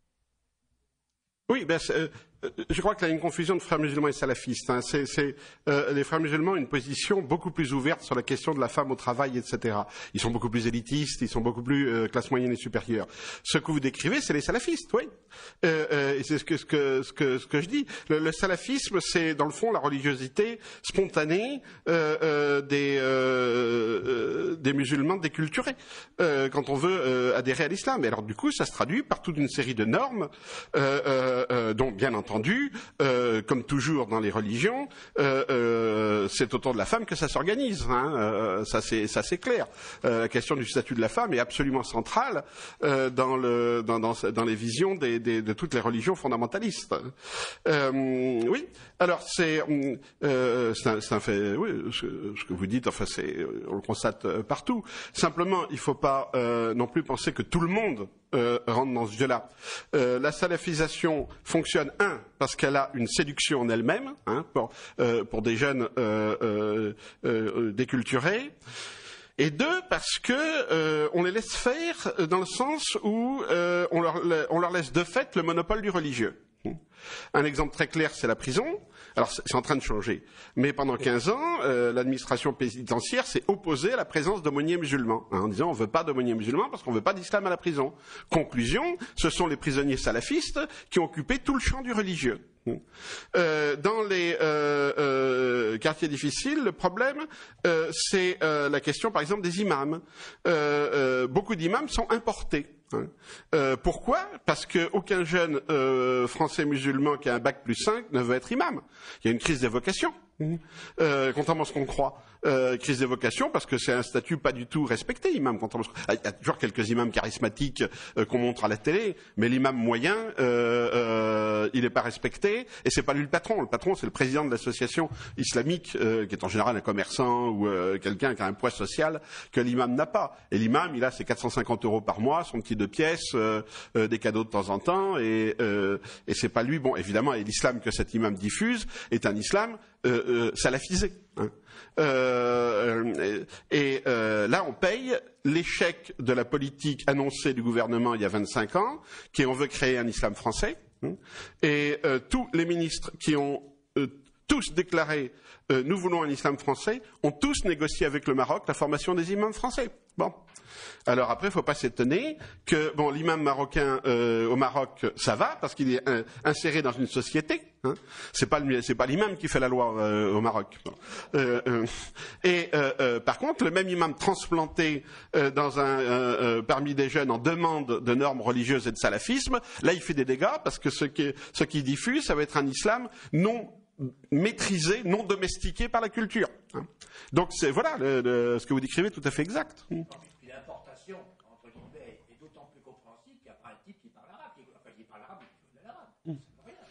E: Oui, ben, euh, je crois qu'il y a une confusion de frères musulmans et salafistes. Hein. C'est, c'est, euh, les frères musulmans ont une position beaucoup plus ouverte sur la question de la femme au travail, et cetera. Ils sont beaucoup plus élitistes, ils sont beaucoup plus euh, classe moyenne et supérieure. Ce que vous décrivez, c'est les salafistes, oui. Euh, euh, et c'est ce que, ce, que, ce, que, ce que je dis. Le, le salafisme, c'est dans le fond la religiosité spontanée euh, euh, des, euh, euh, des musulmans déculturés, euh, quand on veut euh, adhérer à l'islam. Et alors du coup, ça se traduit par toute une série de normes, euh, euh, euh, dont bien entendu, Entendu, euh, comme toujours dans les religions, euh, euh, c'est autour de la femme que ça s'organise. Hein, euh, ça, c'est, ça c'est clair. Euh, la question du statut de la femme est absolument centrale euh, dans, le, dans, dans, dans les visions des, des, de toutes les religions fondamentalistes. Euh, oui. Alors c'est, euh, c'est, un, c'est un fait. Oui, ce, ce que vous dites, enfin, c'est, on le constate partout. Simplement, il ne faut pas euh, non plus penser que tout le monde Euh, rentre dans ce jeu-là. Euh, la salafisation fonctionne, un, parce qu'elle a une séduction en elle-même, hein, pour, euh, pour des jeunes euh, euh, euh, déculturés, et deux, parce que euh, on les laisse faire dans le sens où euh, on, leur, on leur laisse de fait le monopole du religieux. Un exemple très clair, c'est la prison. Alors, c'est en train de changer. Mais pendant quinze ans, euh, l'administration pénitentiaire s'est opposée à la présence d'aumôniers musulmans, hein, en disant on ne veut pas d'aumôniers musulmans parce qu'on ne veut pas d'islam à la prison. Conclusion, ce sont les prisonniers salafistes qui ont occupé tout le champ du religieux. Euh, dans les euh, euh, quartiers difficiles, le problème, euh, c'est euh, la question, par exemple, des imams. Euh, euh, beaucoup d'imams sont importés. Hein. Euh, pourquoi? Parce qu'aucun jeune euh, français musulman qui a un bac plus cinq ne veut être imam. Il y a une crise des vocations. Euh, contrairement à ce qu'on croit, euh, crise des vocations, parce que c'est un statut pas du tout respecté, imam. Contrairement à ce qu'on... Il y a toujours quelques imams charismatiques euh, qu'on montre à la télé, mais l'imam moyen, euh, euh, il n'est pas respecté, et c'est pas lui le patron. Le patron, c'est le président de l'association islamique, euh, qui est en général un commerçant ou euh, quelqu'un qui a un poids social que l'imam n'a pas. Et l'imam, il a ses quatre cent cinquante euros par mois, son petit deux pièces, euh, euh, des cadeaux de temps en temps, et, euh, et c'est pas lui. Bon, évidemment, et l'islam que cet imam diffuse est un islam Euh, euh, salafisé. Hein. Euh, et euh, là, on paye l'échec de la politique annoncée du gouvernement il y a vingt-cinq ans, qui est on veut créer un islam français. Hein, et euh, tous les ministres qui ont euh, tous déclaré euh, nous voulons un islam français, ont tous négocié avec le Maroc la formation des imams français. Bon. Alors après, il ne faut pas s'étonner que bon, l'imam marocain euh, au Maroc, ça va, parce qu'il est euh, inséré dans une société. Hein. C'est pas le, c'est pas l'imam qui fait la loi euh, au Maroc. Bon. Euh, euh, et euh, euh, par contre, le même imam transplanté euh, dans un, euh, euh, parmi des jeunes en demande de normes religieuses et de salafisme, là, il fait des dégâts parce que ce qui, ce qui diffuse, ça va être un islam non maîtrisé, non domestiqué par la culture. Hein. Donc c'est voilà le, le, ce que vous décrivez est tout à fait exact.
L: L'importation, entre guillemets, est d'autant plus compréhensible qu'il n'y a pas un type qui parle arabe, qui, enfin, qui parle arabe, qui veut de l'arabe. Mm. C'est rien.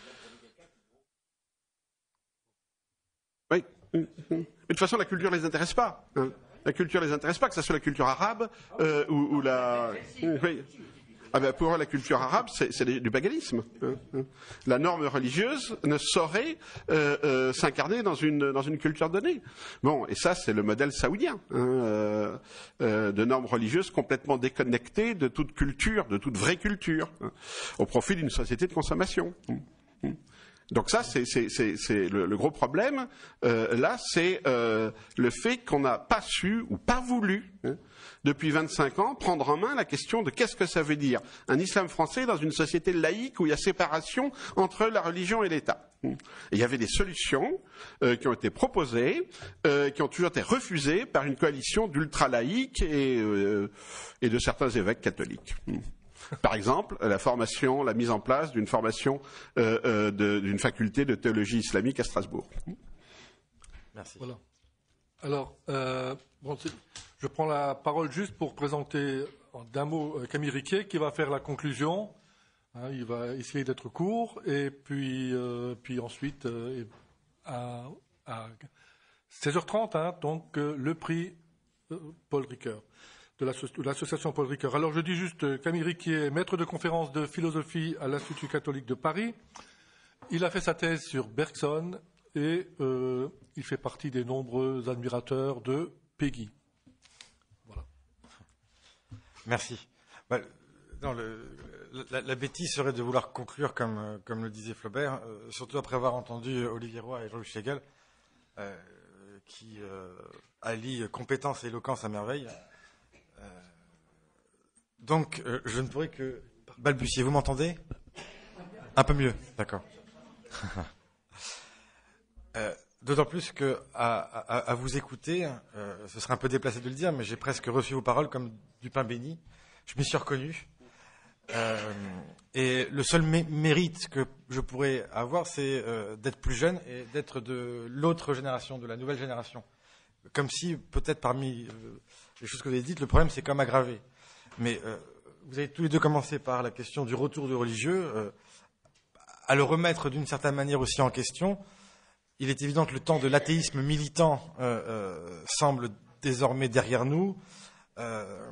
E: Oui. Mais de toute façon, la culture ne les intéresse pas. Hein. La culture ne les intéresse pas, que ce soit la culture arabe euh, ou, ou la... Oui. Ah ben pour eux, la culture arabe, c'est, c'est du paganisme. La norme religieuse ne saurait euh, euh, s'incarner dans une, dans une culture donnée. Bon, et ça, c'est le modèle saoudien, hein, euh, euh, de normes religieuses complètement déconnectées de toute culture, de toute vraie culture, hein, au profit d'une société de consommation. Donc ça, c'est, c'est, c'est, c'est le, le gros problème. Euh, là, c'est euh, le fait qu'on n'a pas su ou pas voulu, hein, depuis vingt-cinq ans, prendre en main la question de qu'est-ce que ça veut dire un islam français dans une société laïque où il y a séparation entre la religion et l'État. Et il y avait des solutions euh, qui ont été proposées, euh, qui ont toujours été refusées par une coalition d'ultra-laïcs et, euh, et de certains évêques catholiques. Par exemple, la formation, la mise en place d'une formation euh, euh, de, d'une faculté de théologie islamique à Strasbourg.
A: Merci.
B: Voilà. Alors, euh, bon, je prends la parole juste pour présenter d'un mot Camille Riquet qui va faire la conclusion. Hein, il va essayer d'être court et puis, euh, puis ensuite euh, à, à seize heures trente, hein, donc euh, le prix euh, Paul Ricoeur. De l'association Paul Ricoeur. Alors je dis juste, Camille Riquet, maître de conférence de philosophie à l'Institut catholique de Paris. Il a fait sa thèse sur Bergson et euh, il fait partie des nombreux admirateurs de Peggy. Voilà.
A: Merci. Bah, non, le, la, la bêtise serait de vouloir conclure, comme, comme le disait Flaubert, euh, surtout après avoir entendu Olivier Roy et Jean-Luc Schlegel, euh, qui euh, allient compétence et éloquence à merveille. Euh, donc, euh, je ne pourrais que balbutier. Vous m'entendez ? Un peu mieux, d'accord. euh, D'autant plus que, à, à, à vous écouter, euh, ce serait un peu déplacé de le dire, mais j'ai presque reçu vos paroles comme du pain béni. Je m'y suis reconnu. Euh, et le seul mé mérite que je pourrais avoir, c'est euh, d'être plus jeune et d'être de l'autre génération, de la nouvelle génération. Comme si, peut-être parmi euh, les choses que vous avez dites, le problème c'est comme aggravé. Mais euh, vous avez tous les deux commencé par la question du retour du religieux. Euh, à le remettre d'une certaine manière aussi en question, il est évident que le temps de l'athéisme militant euh, euh, semble désormais derrière nous. Euh,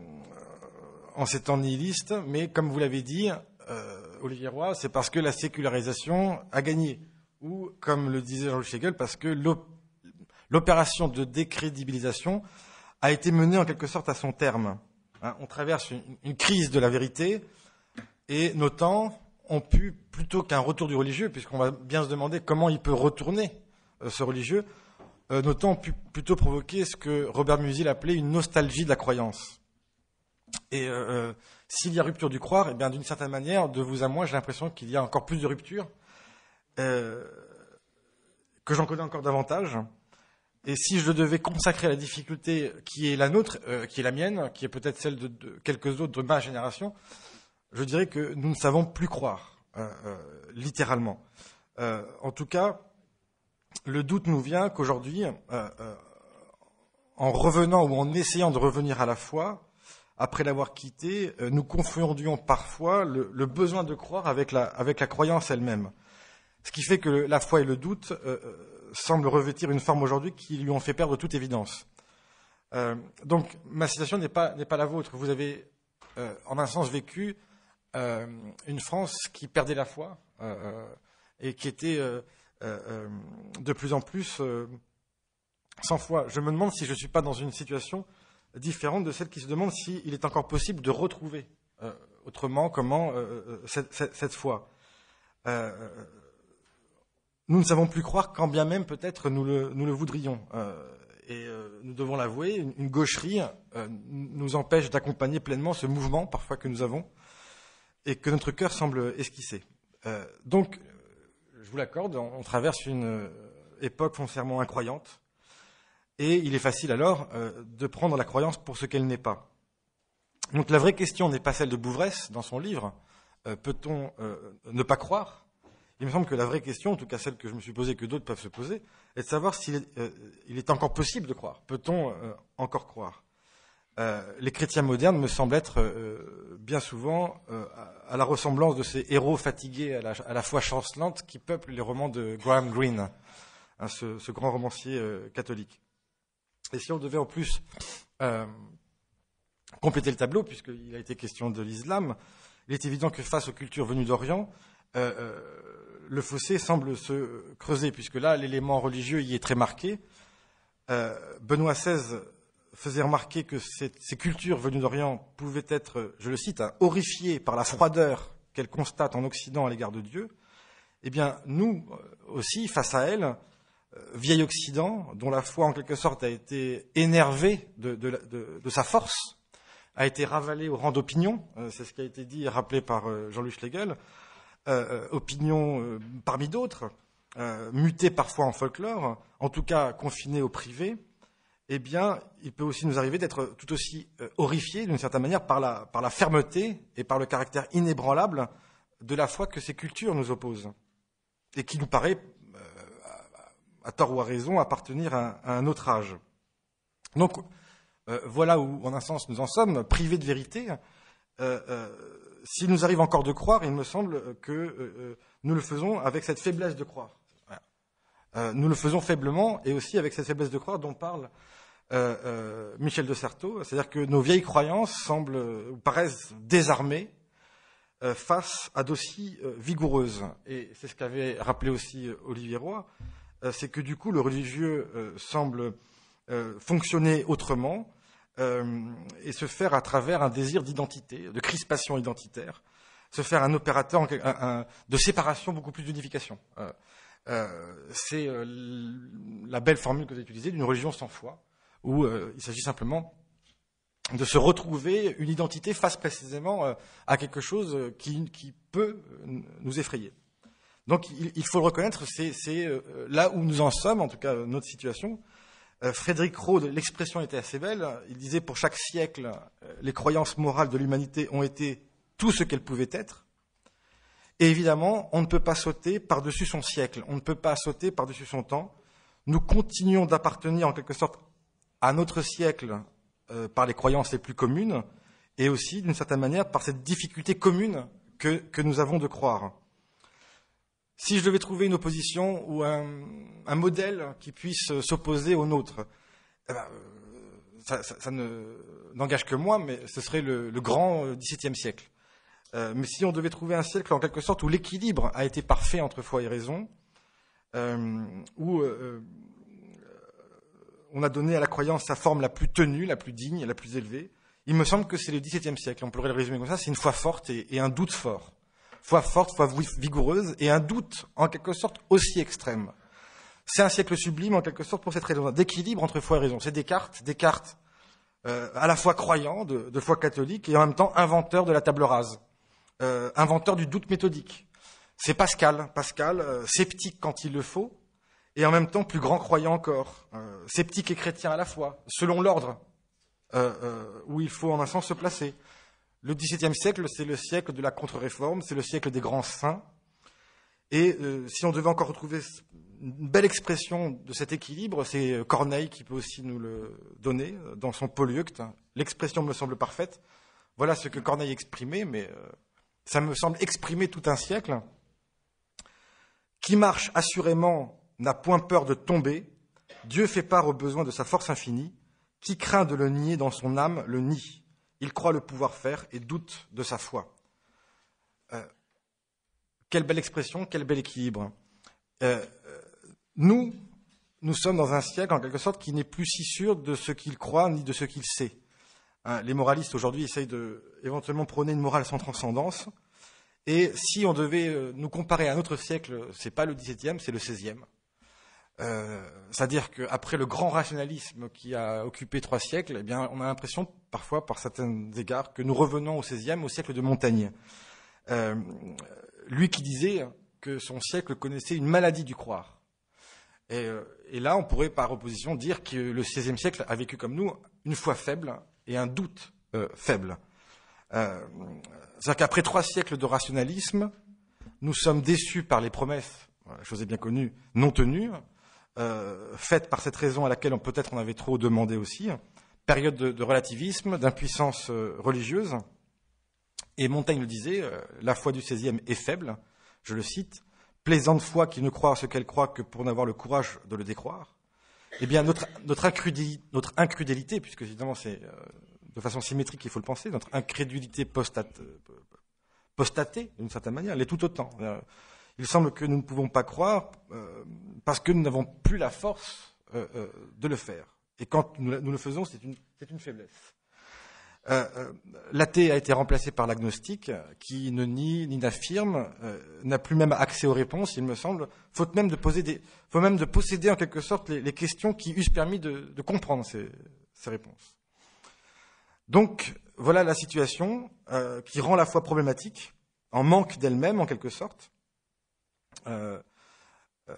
A: en ces temps nihilistes, mais comme vous l'avez dit, euh, Olivier Roy, c'est parce que la sécularisation a gagné. Ou, comme le disait Jean-Luc Schlegel, parce que l'opération de décrédibilisation a été menée en quelque sorte à son terme. Hein, on traverse une, une crise de la vérité, et nos temps ont pu, plutôt qu'un retour du religieux, puisqu'on va bien se demander comment il peut retourner euh, ce religieux, euh, nos temps ont pu plutôt provoquer ce que Robert Musil appelait une nostalgie de la croyance. Et euh, s'il y a rupture du croire, eh bien d'une certaine manière, de vous à moi, j'ai l'impression qu'il y a encore plus de rupture, euh, que j'en connais encore davantage. Et si je devais consacrer la difficulté qui est la nôtre, euh, qui est la mienne, qui est peut-être celle de, de quelques autres de ma génération, je dirais que nous ne savons plus croire, euh, euh, littéralement. Euh, en tout cas, le doute nous vient qu'aujourd'hui, euh, euh, en revenant ou en essayant de revenir à la foi, après l'avoir quitté, euh, nous confondions parfois le, le besoin de croire avec la, avec la croyance elle-même. Ce qui fait que le, la foi et le doute euh, semblent revêtir une forme aujourd'hui qui lui ont fait perdre toute évidence. Euh, donc, ma citation n'est pas, n'est pas la vôtre. Vous avez, euh, en un sens, vécu euh, une France qui perdait la foi euh, et qui était euh, euh, de plus en plus euh, sans foi. Je me demande si je ne suis pas dans une situation différente de celle qui se demande s'il est encore possible de retrouver euh, autrement comment euh, cette, cette, cette foi. Euh, nous ne savons plus croire quand bien même peut-être nous le, nous le voudrions. Euh, et euh, nous devons l'avouer, une, une gaucherie euh, nous empêche d'accompagner pleinement ce mouvement parfois que nous avons et que notre cœur semble esquisser. Euh, donc, je vous l'accorde, on, on traverse une époque foncièrement incroyante. Et il est facile alors euh, de prendre la croyance pour ce qu'elle n'est pas. Donc la vraie question n'est pas celle de Bouvresse dans son livre, euh, peut-on euh, ne pas croire? Il me semble que la vraie question, en tout cas celle que je me suis posée et que d'autres peuvent se poser, est de savoir s'il est, euh, il est encore possible de croire. Peut-on euh, encore croire? euh, Les chrétiens modernes me semblent être euh, bien souvent euh, à la ressemblance de ces héros fatigués à la, à la foi chancelante qui peuplent les romans de Graham Greene, hein, ce, ce grand romancier euh, catholique. Et si on devait en plus euh, compléter le tableau, puisqu'il a été question de l'islam, il est évident que face aux cultures venues d'Orient, euh, euh, le fossé semble se creuser, puisque là, l'élément religieux y est très marqué. Euh, Benoît seize faisait remarquer que ces, ces cultures venues d'Orient pouvaient être, je le cite, hein, horrifiées par la froideur qu'elles constatent en Occident à l'égard de Dieu. Eh bien, nous aussi, face à elles, vieil Occident, dont la foi en quelque sorte a été énervée de, de, de, de sa force, a été ravalée au rang d'opinion, euh, c'est ce qui a été dit et rappelé par euh, Jean-Luc Schlegel, euh, opinion euh, parmi d'autres, euh, mutée parfois en folklore, en tout cas confinée au privé, eh bien, il peut aussi nous arriver d'être tout aussi euh, horrifiés d'une certaine manière par la, par la fermeté et par le caractère inébranlable de la foi que ces cultures nous opposent, et qui nous paraît à tort ou à raison, appartenir à, à un autre âge. Donc, euh, voilà où, en un sens, nous en sommes, privés de vérité. Euh, euh, s'il nous arrive encore de croire, il me semble que euh, nous le faisons avec cette faiblesse de croire. Voilà. Euh, nous le faisons faiblement, et aussi avec cette faiblesse de croire dont parle euh, euh, Michel de Certeau, c'est-à-dire que nos vieilles croyances semblent, ou paraissent désarmées euh, face à d'aussi euh, vigoureuses. Et c'est ce qu'avait rappelé aussi Olivier Roy. euh, c'est que du coup le religieux euh, semble euh, fonctionner autrement euh, et se faire à travers un désir d'identité, de crispation identitaire, se faire un opérateur un, un, de séparation beaucoup plus d'unification. Euh, euh, c'est euh, la belle formule que vous avez utilisée d'une religion sans foi, où euh, il s'agit simplement de se retrouver une identité face précisément euh, à quelque chose qui, qui peut nous effrayer. Donc il, il faut le reconnaître, c'est, c'est euh, là où nous en sommes, en tout cas notre situation. Euh, Frédéric Rode, l'expression était assez belle, il disait pour chaque siècle, euh, les croyances morales de l'humanité ont été tout ce qu'elles pouvaient être. Et évidemment, on ne peut pas sauter par-dessus son siècle, on ne peut pas sauter par-dessus son temps. Nous continuons d'appartenir en quelque sorte à notre siècle euh, par les croyances les plus communes et aussi, d'une certaine manière, par cette difficulté commune que, que nous avons de croire. Si je devais trouver une opposition ou un, un modèle qui puisse s'opposer au nôtre, eh ben, ça, ça, ça ne, n'engage que moi, mais ce serait le, le grand dix-septième siècle. Euh, mais si on devait trouver un siècle, en quelque sorte, où l'équilibre a été parfait entre foi et raison, euh, où euh, on a donné à la croyance sa forme la plus tenue, la plus digne, la plus élevée, il me semble que c'est le dix-septième siècle. On pourrait le résumer comme ça, c'est une foi forte et, et un doute fort. Foi forte, foi vigoureuse, et un doute, en quelque sorte, aussi extrême. C'est un siècle sublime, en quelque sorte, pour cette raison d'équilibre entre foi et raison. C'est Descartes, Descartes euh, à la fois croyant, de, de foi catholique, et en même temps inventeur de la table rase, euh, inventeur du doute méthodique. C'est Pascal, Pascal, euh, sceptique quand il le faut, et en même temps plus grand croyant encore, euh, sceptique et chrétien à la fois, selon l'ordre euh, euh, où il faut en un sens se placer. Le dix-septième siècle, c'est le siècle de la contre-réforme, c'est le siècle des grands saints. Et euh, si on devait encore retrouver une belle expression de cet équilibre, c'est Corneille qui peut aussi nous le donner dans son Polyeucte. L'expression me semble parfaite. Voilà ce que Corneille exprimait, mais euh, ça me semble exprimer tout un siècle. Qui marche assurément n'a point peur de tomber. Dieu fait part aux besoins de sa force infinie. Qui craint de le nier dans son âme le nie. Il croit le pouvoir faire et doute de sa foi. Euh, quelle belle expression, quel bel équilibre. Euh, nous, nous sommes dans un siècle, en quelque sorte, qui n'est plus si sûr de ce qu'il croit ni de ce qu'il sait. Hein, les moralistes, aujourd'hui, essayent de éventuellement prôner une morale sans transcendance. Et si on devait nous comparer à un autre siècle, c'est pas le dix-septième, c'est le seizième. Euh, c'est-à-dire qu'après le grand rationalisme qui a occupé trois siècles, eh bien, on a l'impression, parfois, par certains égards, que nous revenons au seizième, au siècle de Montaigne. Euh, lui qui disait que son siècle connaissait une maladie du croire. Et, euh, et là, on pourrait, par opposition, dire que le seizième siècle a vécu comme nous une foi faible et un doute euh, faible. Euh, c'est-à-dire qu'après trois siècles de rationalisme, nous sommes déçus par les promesses, chose est bien connue, non tenues, Euh, faite par cette raison à laquelle on, peut-être on avait trop demandé aussi, période de, de relativisme, d'impuissance euh, religieuse. Et Montaigne le disait, euh, la foi du seizième est faible, je le cite, plaisante foi qui ne croit à ce qu'elle croit que pour n'avoir le courage de le décroire. Eh bien, notre, notre, incrédulité, notre incrédulité, puisque évidemment c'est euh, de façon symétrique qu'il faut le penser, notre incrédulité postate, euh, postatée, d'une certaine manière, elle est tout autant. Euh, Il semble que nous ne pouvons pas croire euh, parce que nous n'avons plus la force euh, euh, de le faire. Et quand nous, nous le faisons, c'est une, c'est une faiblesse. Euh, euh, l'athée a été remplacé par l'agnostique, qui ne nie ni n'affirme, euh, n'a plus même accès aux réponses, il me semble, faute même de, poser des, faut même de posséder en quelque sorte les, les questions qui eussent permis de, de comprendre ces, ces réponses. Donc, voilà la situation euh, qui rend la foi problématique, en manque d'elle-même en quelque sorte. Euh, euh,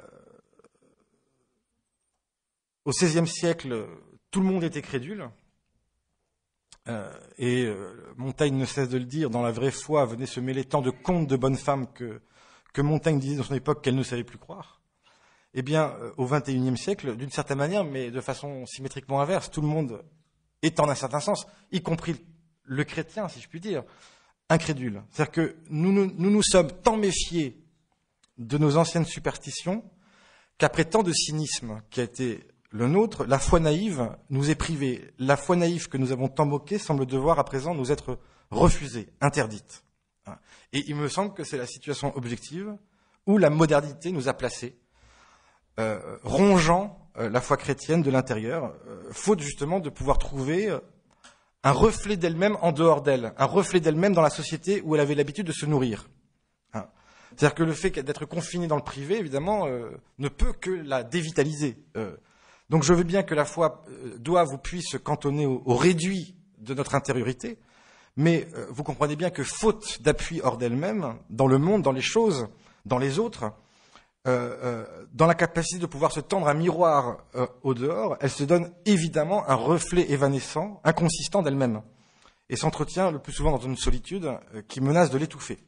A: au seizième siècle, tout le monde était crédule, euh, et euh, Montaigne ne cesse de le dire, dans la vraie foi venaient se mêler tant de contes de bonnes femmes que, que Montaigne disait dans son époque qu'elle ne savait plus croire. Eh bien, euh, au vingt et unième siècle, d'une certaine manière, mais de façon symétriquement inverse, tout le monde est en un certain sens, y compris le chrétien, si je puis dire, incrédule. C'est-à-dire que nous nous, nous, nous sommes tant méfiés de nos anciennes superstitions, qu'après tant de cynisme qui a été le nôtre, la foi naïve nous est privée. La foi naïve que nous avons tant moquée semble devoir à présent nous être refusée, interdite. Et il me semble que c'est la situation objective où la modernité nous a placés. euh, rongeant euh, la foi chrétienne de l'intérieur, euh, faute justement de pouvoir trouver euh, un reflet d'elle-même en dehors d'elle, un reflet d'elle-même dans la société où elle avait l'habitude de se nourrir. Hein. C'est-à-dire que le fait d'être confinée dans le privé, évidemment, euh, ne peut que la dévitaliser. Euh, donc je veux bien que la foi euh, doive ou puisse se cantonner au, au réduit de notre intériorité, mais euh, vous comprenez bien que faute d'appui hors d'elle-même, dans le monde, dans les choses, dans les autres, euh, euh, dans la capacité de pouvoir se tendre un miroir euh, au dehors, elle se donne évidemment un reflet évanescent, inconsistant d'elle-même, et s'entretient le plus souvent dans une solitude euh, qui menace de l'étouffer,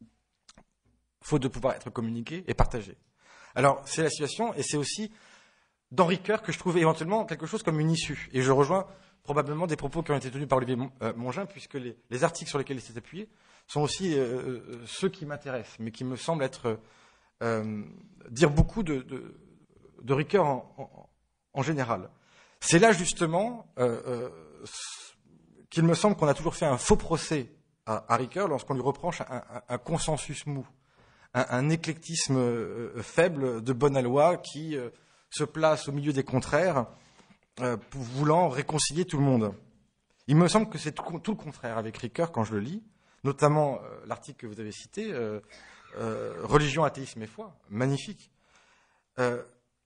A: faute de pouvoir être communiquée et partagée. Alors c'est la situation, et c'est aussi dans Ricoeur que je trouve éventuellement quelque chose comme une issue, et je rejoins probablement des propos qui ont été tenus par Olivier Mongin, puisque les, les articles sur lesquels il s'est appuyé sont aussi euh, ceux qui m'intéressent, mais qui me semblent être euh, dire beaucoup de, de, de Ricoeur en, en, en général. C'est là justement euh, euh, qu'il me semble qu'on a toujours fait un faux procès à, à Ricoeur lorsqu'on lui reproche un, un, un consensus mou, un, un éclectisme euh, faible de bonne loi qui euh, se place au milieu des contraires, euh, voulant réconcilier tout le monde. Il me semble que c'est tout, tout le contraire avec Ricoeur quand je le lis, notamment euh, l'article que vous avez cité, euh, euh, Religion, athéisme et foi, magnifique. Euh,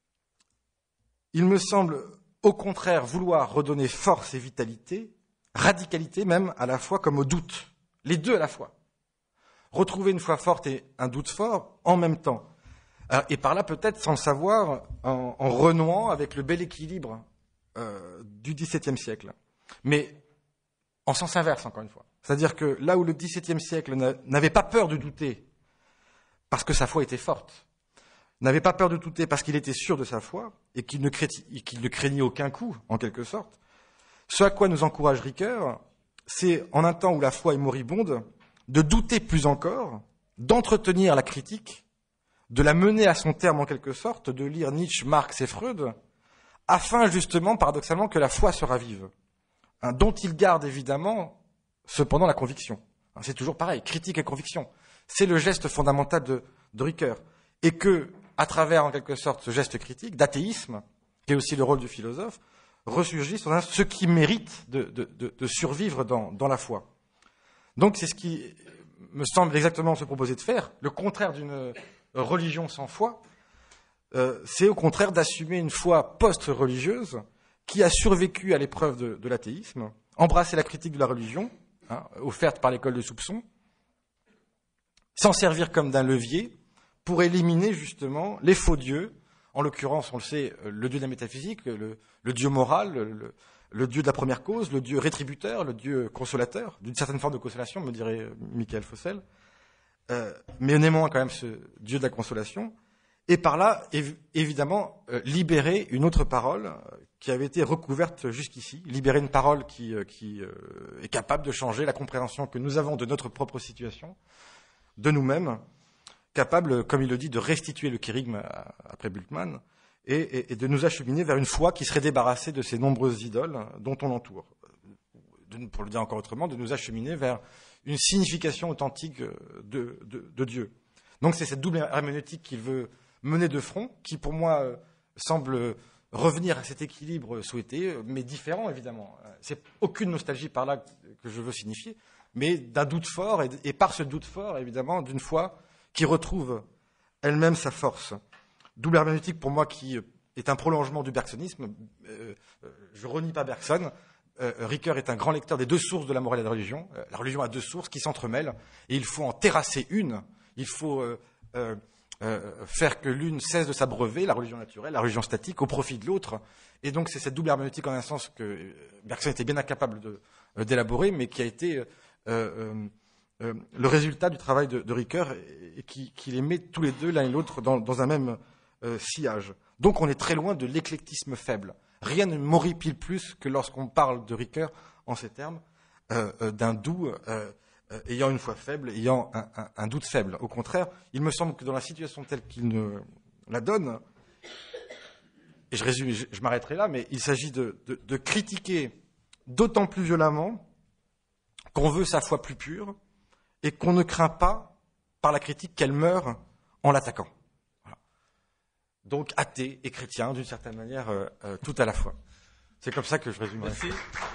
A: il me semble au contraire vouloir redonner force et vitalité, radicalité même à la foi comme au doute, les deux à la fois. Retrouver une foi forte et un doute fort en même temps. Euh, et par là peut-être sans le savoir, en, en renouant avec le bel équilibre euh, du dix-septième siècle. Mais en sens inverse, encore une fois. C'est-à-dire que là où le dix-septième siècle n'avait pas peur de douter, parce que sa foi était forte, n'avait pas peur de douter parce qu'il était sûr de sa foi, et qu'il ne, qu'il ne craignait aucun coup, en quelque sorte, ce à quoi nous encourage Ricoeur, c'est, en un temps où la foi est moribonde, de douter plus encore, d'entretenir la critique, de la mener à son terme en quelque sorte, de lire Nietzsche, Marx et Freud, afin justement, paradoxalement, que la foi se ravive, hein, dont il garde évidemment, cependant, la conviction. Hein, c'est toujours pareil, critique et conviction. C'est le geste fondamental de, de Ricoeur. Et que, à travers, en quelque sorte, ce geste critique, d'athéisme, qui est aussi le rôle du philosophe, ressurgit ce qui mérite de, de, de, de survivre dans, dans la foi. Donc c'est ce qui me semble exactement se proposer de faire, le contraire d'une religion sans foi, euh, c'est au contraire d'assumer une foi post-religieuse qui a survécu à l'épreuve de, de l'athéisme, embrasser la critique de la religion, hein, offerte par l'école de soupçon, s'en servir comme d'un levier pour éliminer justement les faux dieux, en l'occurrence, on le sait, le dieu de la métaphysique, le, le dieu moral, le, le dieu de la première cause, le dieu rétributeur, le dieu consolateur, d'une certaine forme de consolation, me dirait Michael Fossel, euh, mais néanmoins quand même ce dieu de la consolation, et par là, év- évidemment, euh, libérer une autre parole euh, qui avait été recouverte jusqu'ici, libérer une parole qui, euh, qui euh, est capable de changer la compréhension que nous avons de notre propre situation, de nous-mêmes, capable, comme il le dit, de restituer le kérigme après Bultmann, et, et, et de nous acheminer vers une foi qui serait débarrassée de ces nombreuses idoles dont on l'entoure. De, pour le dire encore autrement, de nous acheminer vers une signification authentique de, de, de Dieu. Donc c'est cette double herméneutique qu'il veut mener de front, qui pour moi euh, semble revenir à cet équilibre souhaité, mais différent évidemment. C'est aucune nostalgie par là que je veux signifier, mais d'un doute fort, et, et par ce doute fort, évidemment, d'une foi qui retrouve elle-même sa force. Double herméneutique pour moi qui est un prolongement du bergsonisme. Euh, je renie pas Bergson. Euh, Ricoeur est un grand lecteur des deux sources de la morale et de la religion. Euh, la religion a deux sources qui s'entremêlent et il faut en terrasser une. Il faut euh, euh, euh, faire que l'une cesse de s'abreuver, la religion naturelle, la religion statique, au profit de l'autre. Et donc c'est cette double herméneutique en un sens que Bergson était bien incapable de, euh, d'élaborer, mais qui a été euh, euh, euh, le résultat du travail de, de Ricoeur et, et qui, qui les met tous les deux l'un et l'autre dans, dans un même euh, sillage. Donc on est très loin de l'éclectisme faible. Rien ne m'horripile plus que lorsqu'on parle de Ricoeur en ces termes, euh, euh, d'un doux euh, euh, ayant une foi faible, ayant un, un, un doute faible. Au contraire, il me semble que dans la situation telle qu'il ne la donne, et je résume, je, je m'arrêterai là, mais il s'agit de, de, de critiquer d'autant plus violemment qu'on veut sa foi plus pure et qu'on ne craint pas, par la critique, qu'elle meure en l'attaquant. Voilà. donc athée et chrétien d'une certaine manière, euh, euh, tout à la fois. C'est comme ça que je résume.
B: Merci.